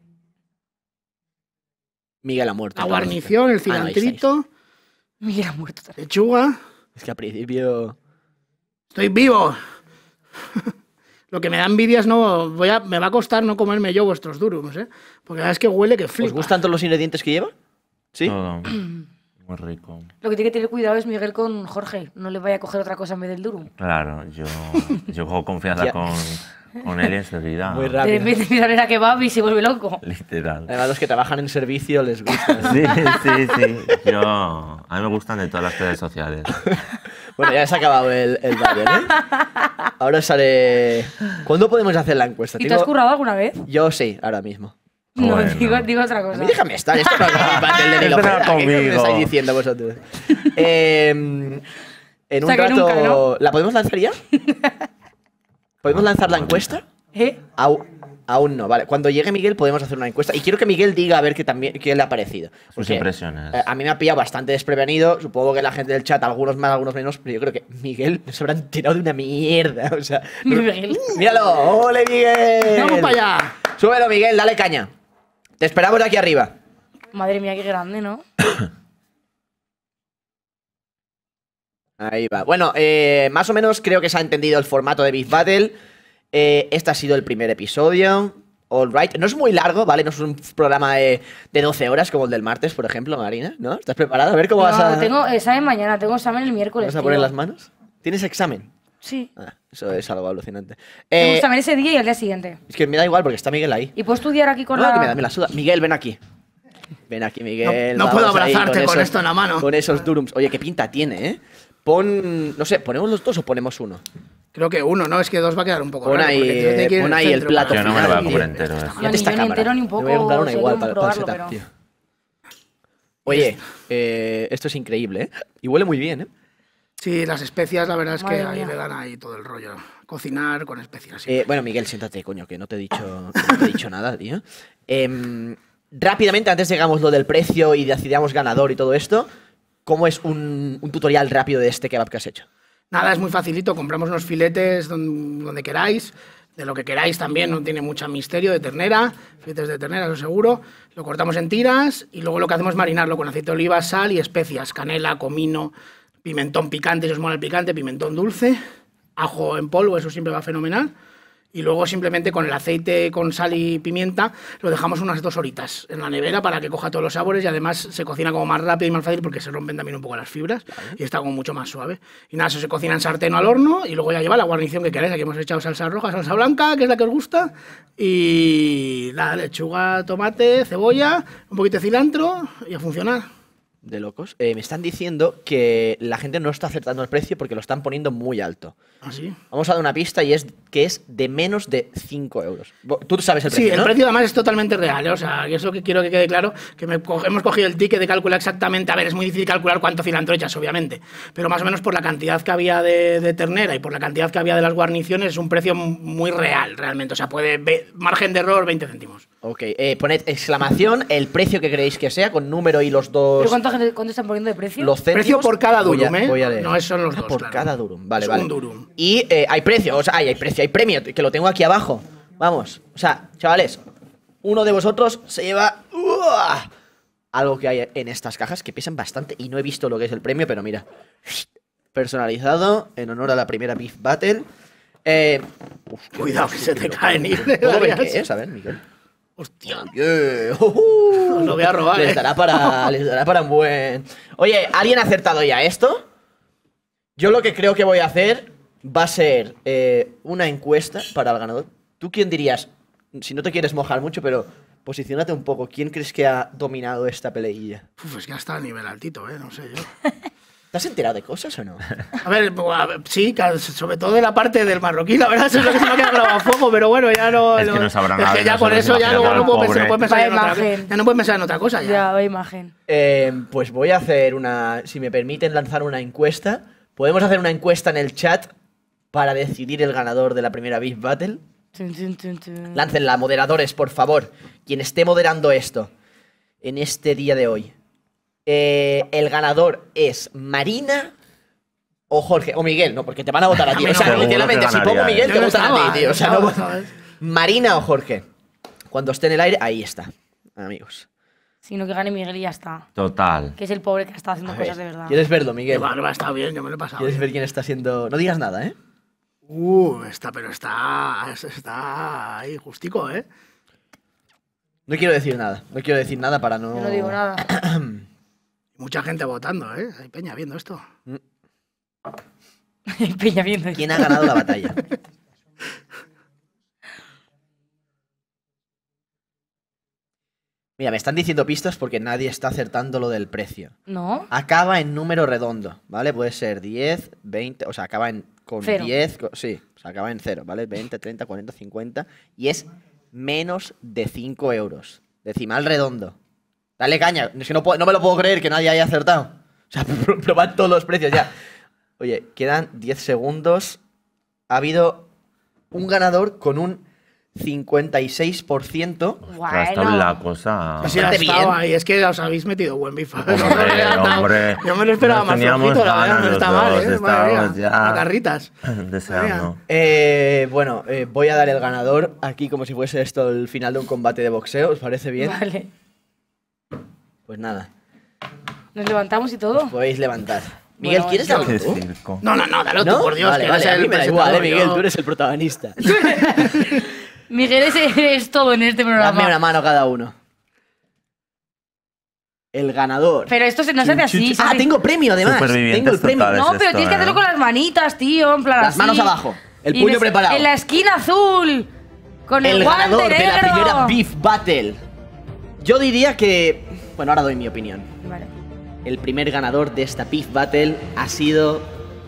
Miguel ha muerto. La guarnición, el Ah, no, ahí estáis. cilantrito, Mira, muerto. lechuga. Es que al principio... ¡Estoy vivo! Lo que me da envidia es no. Voy a, me va a costar no comerme yo vuestros durums, ¿eh? Porque la verdad es que huele que flipa. ¿Os gustan todos los ingredientes que lleva? ¿Sí? Todo. Muy rico. Lo que tiene que tener cuidado es Miguel con Jorge. No le vaya a coger otra cosa en vez del durum. Claro, yo, yo cojo confianza Ya. con, con él y enseguida. Muy De rápido. repente empieza a ver a kebab y se vuelve loco. Literal. Además, los que trabajan en servicio les gusta. Sí, sí, sí. Yo, a mí me gustan de todas las redes sociales. Bueno, ya se ha acabado el, el battle, ¿eh? Ahora sale... ¿Cuándo podemos hacer la encuesta? ¿Y tú Tengo- has currado alguna vez? Yo sí, ahora mismo. No, Bueno. digo, digo otra A cosa. mí déjame estar, esto no es el battle de Nilo Esto no Ojeda, ¿qué me conmigo. estáis diciendo vosotros? Eh, en O un sea que rato... nunca, ¿no? ¿La podemos lanzar ya? ¿Podemos lanzar la encuesta? ¿Eh? Au- aún no, vale. Cuando llegue Miguel podemos hacer una encuesta. Y quiero que Miguel diga a ver qué, también, qué le ha parecido. Sus Porque, impresiones. eh, a mí me ha pillado bastante desprevenido. Supongo que la gente del chat, algunos más, algunos menos. Pero yo creo que Miguel se habrá enterado de una mierda. O sea, Miguel. ¡Míralo! ¡Ole, Miguel! ¡Vamos para allá! Súbelo, Miguel, dale caña. Te esperamos aquí arriba. Madre mía, qué grande, ¿no? Ahí va. Bueno, eh, más o menos creo que se ha entendido el formato de Beef Battle. Eh, este ha sido el primer episodio. All right. No es muy largo, ¿vale? No es un programa de, de doce horas como el del martes, por ejemplo, Marina, ¿no? ¿Estás preparada? A ver cómo vas No, a... tengo examen mañana, tengo examen el miércoles. ¿Vas a tío. poner las manos? ¿Tienes examen? Sí. Ah, eso es algo alucinante. Tengo Eh, examen ese día y al día siguiente. es que me da igual porque está Miguel ahí. ¿Y puedo estudiar aquí con No, la...? que me da, me la suda. Miguel, ven aquí. Ven aquí, Miguel. No- no puedo vamos ahí abrazarte con esto en la mano. Con esos durums. Oye, qué pinta tiene, ¿eh? Pon... No sé, ¿ponemos los dos o ponemos uno? Creo que uno, ¿no? Es que dos va a quedar un poco Pon raro, ahí, porque entonces tiene que ir pon en ahí el centro plato para- Yo no me lo voy a final, comer tío. entero. eh. No, Fíjate ni esta yo ni cámara. entero ni un Me voy a poco, comprar una sí, igual quiero para, para el probarlo, setup, pero- tío. Oye, eh, esto es increíble, ¿eh? Y huele muy bien, ¿eh? Sí, las especias, la verdad es que Madre ahí mía. le dan ahí todo el rollo. Cocinar con especias. sí. Eh, bueno, Miguel, siéntate, coño, que no te he dicho, que no te he dicho nada, tío. Em, rápidamente, antes de digamos lo del precio y decidamos ganador y todo esto, ¿cómo es un, un tutorial rápido de este kebab que has hecho? Nada, es muy facilito. Compramos unos filetes donde, donde queráis, de lo que queráis también, no tiene mucho misterio, de ternera, filetes de ternera, eso seguro. Lo cortamos en tiras y luego lo que hacemos es marinarlo con aceite de oliva, sal y especias, canela, comino, pimentón picante, si os mola el picante, pimentón dulce, ajo en polvo, eso siempre va fenomenal. Y luego simplemente con el aceite, con sal y pimienta, lo dejamos unas dos horitas en la nevera para que coja todos los sabores y además se cocina como más rápido y más fácil porque se rompen también un poco las fibras y está como mucho más suave. Y nada, eso se cocina en sartén o al horno y luego ya lleva la guarnición que queráis. Aquí hemos echado salsa roja, salsa blanca, que es la que os gusta, y nada, lechuga, tomate, cebolla, un poquito de cilantro y a funcionar. De locos. Eh, me están diciendo que la gente no está acertando el precio porque lo están poniendo muy alto. ¿Ah, sí? Vamos a dar una pista y es que es de menos de cinco euros. Tú sabes el precio, Sí, el ¿no? precio además es totalmente real, ¿eh? O sea, y eso que quiero que quede claro, que me co- hemos cogido el ticket de calcular exactamente, a ver, es muy difícil calcular cuánto cilantro echas, obviamente, pero más o menos por la cantidad que había de, de ternera y por la cantidad que había de las guarniciones es un precio muy real, realmente, o sea, puede, ve- margen de error veinte céntimos. Ok, eh, poned exclamación, el precio que creéis que sea, con número y los dos... ¿Pero cuánto, gente- cuánto están poniendo de precio? Los céntimos. Precio por cada Voy a- durum, ¿eh? voy a leer. No, son los Ah, dos, por claro. cada durum, vale, Es vale. un durum. Y eh, hay precio, o sea, hay, hay precio, hay premio, que lo tengo aquí abajo. Vamos, o sea, chavales, uno de vosotros se lleva ¡uah! algo que hay en estas cajas que pesan bastante y no he visto lo que es el premio, pero mira, personalizado en honor a la primera Beef Battle. Eh, uf, Cuidado que se te cae ni ¿Puedo ver qué es? A ver, Miguel. Hostia, Yeah. Uh, os lo voy a robar, les ¿eh? dará para, les dará para un buen... Oye, ¿alguien ha acertado ya esto? Yo lo que creo que voy a hacer va a ser eh, una encuesta para el ganador. ¿Tú quién dirías? Si no te quieres mojar mucho, pero posiciónate un poco. ¿Quién crees que ha dominado esta peleilla? Uf, es que hasta a nivel altito, ¿eh? No sé yo. ¿Te has enterado de cosas o no? A ver, a ver, sí, claro, sobre todo de la parte del marroquí, la verdad, eso es lo que se me ha quedado grabado a fuego, pero bueno, ya no... Es que no sabrá es nada, que ya no con se eso nos ya imagina luego no al puedo, pensar, no pobre. puedo pensar en Vaya otra, imagen. ya no puedes pensar en otra cosa ya. Ya, vaya imagen. Eh, pues voy a hacer una... Si me permiten lanzar una encuesta. ¿Podemos hacer una encuesta en el chat para decidir el ganador de la primera Beef Battle? Tun, tun, tun, tun. Láncenla, moderadores, por favor. Quien esté moderando esto en este día de hoy. Eh, el ganador es Marina o Jorge. O Miguel, no, porque te van a votar a ti. A mí O sea, no, seguro literalmente, que si pongo ganaría, Miguel, ¿eh? te Yo no votan a estaba, ti, tío. O sea, yo no- no estaba, ¿sabes? Marina o Jorge. Cuando esté en el aire, ahí está, amigos. Sino que gane Miguel y ya está. Total. Que es el pobre que está haciendo A ver, cosas de verdad. ¿quieres verlo, Que Miguel? va, va, está bien, yo me lo he pasado. ¿Quieres bien. ver quién está siendo...? No digas nada, ¿eh? Uh, está, pero está, está ahí justico, ¿eh? No quiero decir nada. No quiero decir nada para no... Yo no digo nada. Mucha gente votando, ¿eh? Hay peña viendo esto. Peña viendo. ¿Quién ha ganado la batalla? Mira, me están diciendo pistas porque nadie está acertando lo del precio. ¿No? Acaba en número redondo, ¿vale? Puede ser diez, veinte, o sea, acaba en, con Cero. diez, co- sí, o sea, acaba en cero, ¿vale? veinte, treinta, cuarenta, cincuenta y es menos de cinco euros. Decimal redondo. Dale caña, es que no, puedo- no me lo puedo creer que nadie haya acertado. O sea, pr- probad todos los precios ya. Oye, quedan diez segundos. Ha habido un ganador con un cincuenta y seis por ciento. Ostras, está Bueno. la cosa. Sí, ha Bastante estado bien. ahí, es que os habéis metido buen bifa. Hombre, hombre. Yo me lo esperaba Nos más teníamos flojito, la verdad, ganas no los está mal, dos, ¿eh? Madre estábamos mía, ya- a carritas. Deseando. Eh, bueno, eh, voy a dar el ganador aquí como si fuese esto el final de un combate de boxeo. ¿Os parece bien? Vale. Pues nada, Nos levantamos y todo. podéis levantar. Miguel, Bueno, ¿quieres yo- darlo Qué tú? circo. No, no, no, dalo ¿No? tú, por Dios, vale, que vale, eres a el mí me da igual, eh, presentador, Miguel, yo- tú eres el protagonista. Miguel es, es todo en este programa. Dame una mano cada uno. El ganador. Pero esto se, no se hace así. se Ah, hace- tengo premio además. Supervivientes Tengo el premio. totales. No, es pero esto, tienes que hacerlo ¿eh? con las manitas, tío. En plan Las así. manos abajo, el Y puño en- preparado. En la esquina azul. Con el, El guante ganador de la negro. primera Beef Battle. Yo diría que... Bueno, ahora doy mi opinión. Vale. El primer ganador de esta Beef Battle ha sido...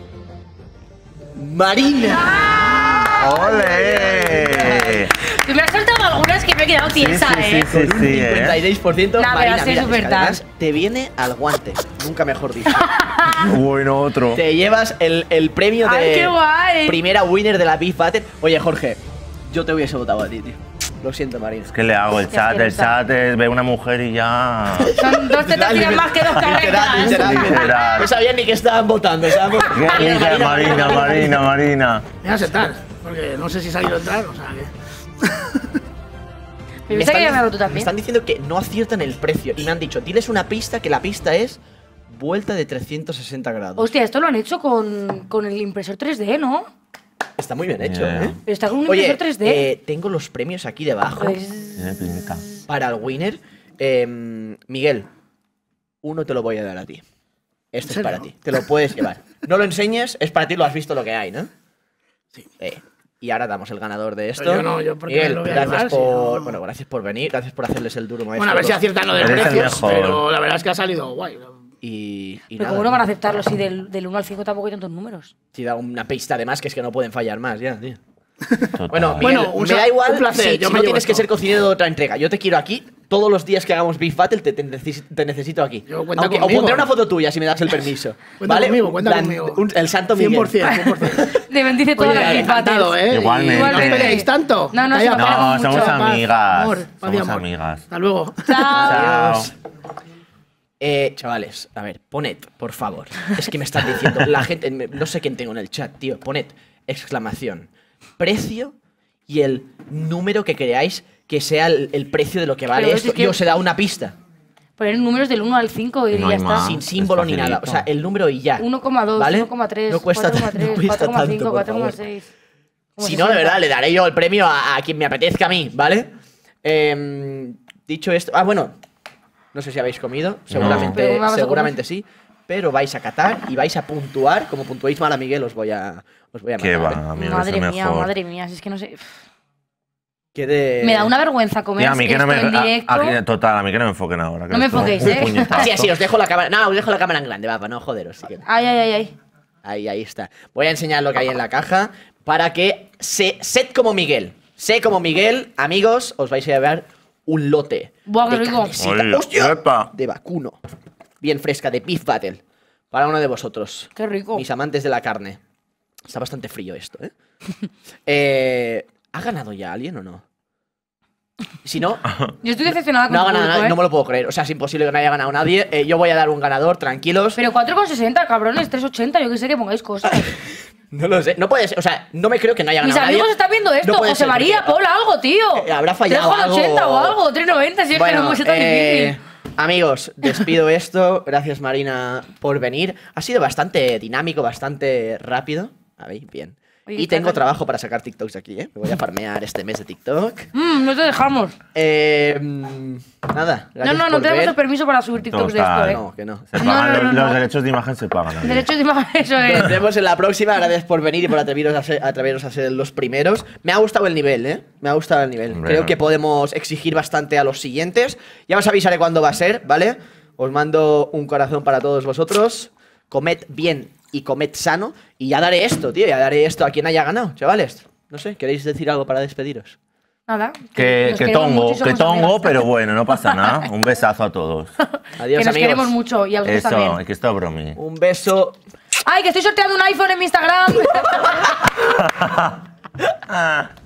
Marina. ¡Ole! Tú me has soltado algunas que me he quedado Sí, sí, tiesa, sí, ¿eh? sí, Con un sí, ¿eh? cincuenta y seis por ciento. No, pero Marina, así mira, es que súper además tal. te viene al guante. Nunca mejor dicho. Bueno, otro. Te llevas el, el premio de ¡Ay, qué guay! primera winner de la Beef Battle. Oye, Jorge, yo te hubiese votado a ti, tío. Lo siento, Marina. ¿Qué le hago? El Qué chat, el asquerosa. chat es, ve una mujer y ya... Son dos tetas tiran más que dos Literal, carretas. literal. Literal. No sabían ni que estaban votando. Estaban votando. ¿Qué dices, Marina, Marina, Marina? Me voy a sentar, porque no sé si salir o entrar, o sea que... Me pensaba que están- ya me ha roto me también. están diciendo que no aciertan el precio y me han dicho, diles una pista, que la pista es vuelta de trescientos sesenta grados. Hostia, esto lo han hecho con, con el impresor tres D, ¿no? Está muy bien hecho, Yeah. ¿eh? Pero está con un Oye, impresor tres D. eh, tengo los premios aquí debajo Pues... Tiene pinta. para el winner. Eh, Miguel, uno te lo voy a dar a ti. Este es ¿En para serio? ti. Te lo puedes llevar. No lo enseñes, es para ti, lo has visto lo que hay, ¿no? Sí. Eh, y ahora damos el ganador de esto. Pero yo no, yo porque Miguel, me lo voy a gracias llevar, si por, no- bueno, gracias por venir, gracias por hacerles el duro maestro. Bueno, a ver si aciertan lo de Eres el precios, mejor. pero la verdad es que ha salido guay. Y, y Pero nada, ¿cómo no van a aceptarlo si del, del uno al cinco tampoco hay tantos números? Si da una pista de más, que es que no pueden fallar más ya, tío. Total. Bueno, Bueno, Miguel, un me sa- da igual un placer, si, yo si me no llevo tienes que esto. ser cocinero de otra entrega. Yo te quiero aquí, todos los días que hagamos Beef Battle te, te, neces- te necesito aquí. Yo, cuenta Aunque- o conmigo. pondré una foto tuya si me das el permiso. Cuenta ¿Vale? conmigo, cuenta Plan, conmigo. un- el santo Miguel. cien por ciento, cien por ciento. Le bendice toda Oye, la encantado, ¿eh? Igualmente. Y No os Igualmente. peleéis tanto. No, no, Que haya si nos paz, No, somos mucho. paz, amigas. amor, paz y Somos amor. amigas. Hasta luego. Chao. Chao. Eh, chavales, a ver, poned, por favor. Es que me están diciendo, la gente, me- no sé quién tengo en el chat, tío. Poned exclamación, precio y el número que creáis que sea el, el precio de lo que vale Pero esto. es que- Y os he dado una pista. Poner números del uno al cinco y Y no ya hay está. más. Sin es símbolo ni nada. O sea, facilito. el número y ya. uno coma dos, ¿Vale? uno coma tres, No cuesta cuatro coma tanto, no tres, cuesta cuatro coma cinco, tanto, por cuatro coma favor. seis. Si no, de verdad, le daré yo el premio a, a quien me apetezca a mí, ¿vale? Em, dicho esto. Ah, bueno. No sé si habéis comido. Seguramente, Pero vamos a seguramente sí. Pero vais a catar y vais a puntuar. Como puntuéis mal a Miguel, os voy a, os voy a ¿Qué matar, ¿eh? va, amigo? Madre es el mía, mejor. madre mía, si es que no sé. Que de- Me da una vergüenza comer Tía, a mí que no esto me. en a- directo. aquí- total, a mí que no me enfoquen ahora. que No me esto- enfoquéis, un ¿eh? puñetazo. Así, así, os dejo la cámara. No, os dejo la cámara en grande, va, para no joderos. sí que- Ay, ay, ay, ay. Ahí, ahí está. Voy a enseñar lo que hay en la caja para que se, sed como Miguel. Sé como Miguel, amigos, os vais a llevar un lote Buah, qué de rico. carnecita. Hola, ¡Hostia! epa. De vacuno. Bien fresca, de Beef Battle. Para uno de vosotros. Qué rico. Mis amantes de la carne. Está bastante frío esto, ¿eh? eh ¿Ha ganado ya alguien o no? Si no, Yo estoy decepcionada con no ha el ganado público, nadie, ¿eh? no me lo puedo creer. O sea, es imposible que no haya ganado nadie. Eh, yo voy a dar un ganador, tranquilos. Pero cuatro coma sesenta, cabrones, tres ochenta, yo que sé que pongáis cosas. No lo sé. No puede ser. O sea, no me creo que no haya Mis ganado amigos nadie. están viendo esto. No puede José ser, María, porque- Paula, algo, tío. Eh, habrá fallado tres coma ochenta algo. o algo, tres noventa, si es que no puede ser tan eh, difícil. amigos, despido esto. Gracias, Marina, por venir. Ha sido bastante dinámico, bastante rápido. A ver, bien. Oye, Y está tengo bien. trabajo para sacar TikToks aquí, ¿eh? Me voy a farmear este mes de TikTok. Mm, no te dejamos. Eh, mm, nada. No, gracias no, no por tenemos ver. el permiso para subir TikToks de esto, Total. ¿eh? No, que no. Se No, pagan, no, los, no, los no. derechos de imagen se pagan. aquí. Derechos de imagen, eso es. Nos vemos en la próxima. Gracias por venir y por atreveros a, ser, atreveros a ser los primeros. Me ha gustado el nivel, ¿eh? Me ha gustado el nivel. Hombre, Creo no. que podemos exigir bastante a los siguientes. Ya os avisaré cuándo va a ser, ¿vale? Os mando un corazón para todos vosotros. Comed bien y comed sano. Y ya daré esto, tío. Ya daré esto a quien haya ganado, chavales. No sé, ¿queréis decir algo para despediros? Nada. Que, nos que queremos mucho tongo, y somos que tongo, amigas. pero bueno, no pasa nada. Un besazo a todos. Adiós, Que nos amigos. queremos mucho y a vosotros Eso, también. que está bromi. Un beso. ¡Ay, que estoy sorteando un iPhone en mi Instagram! Ah.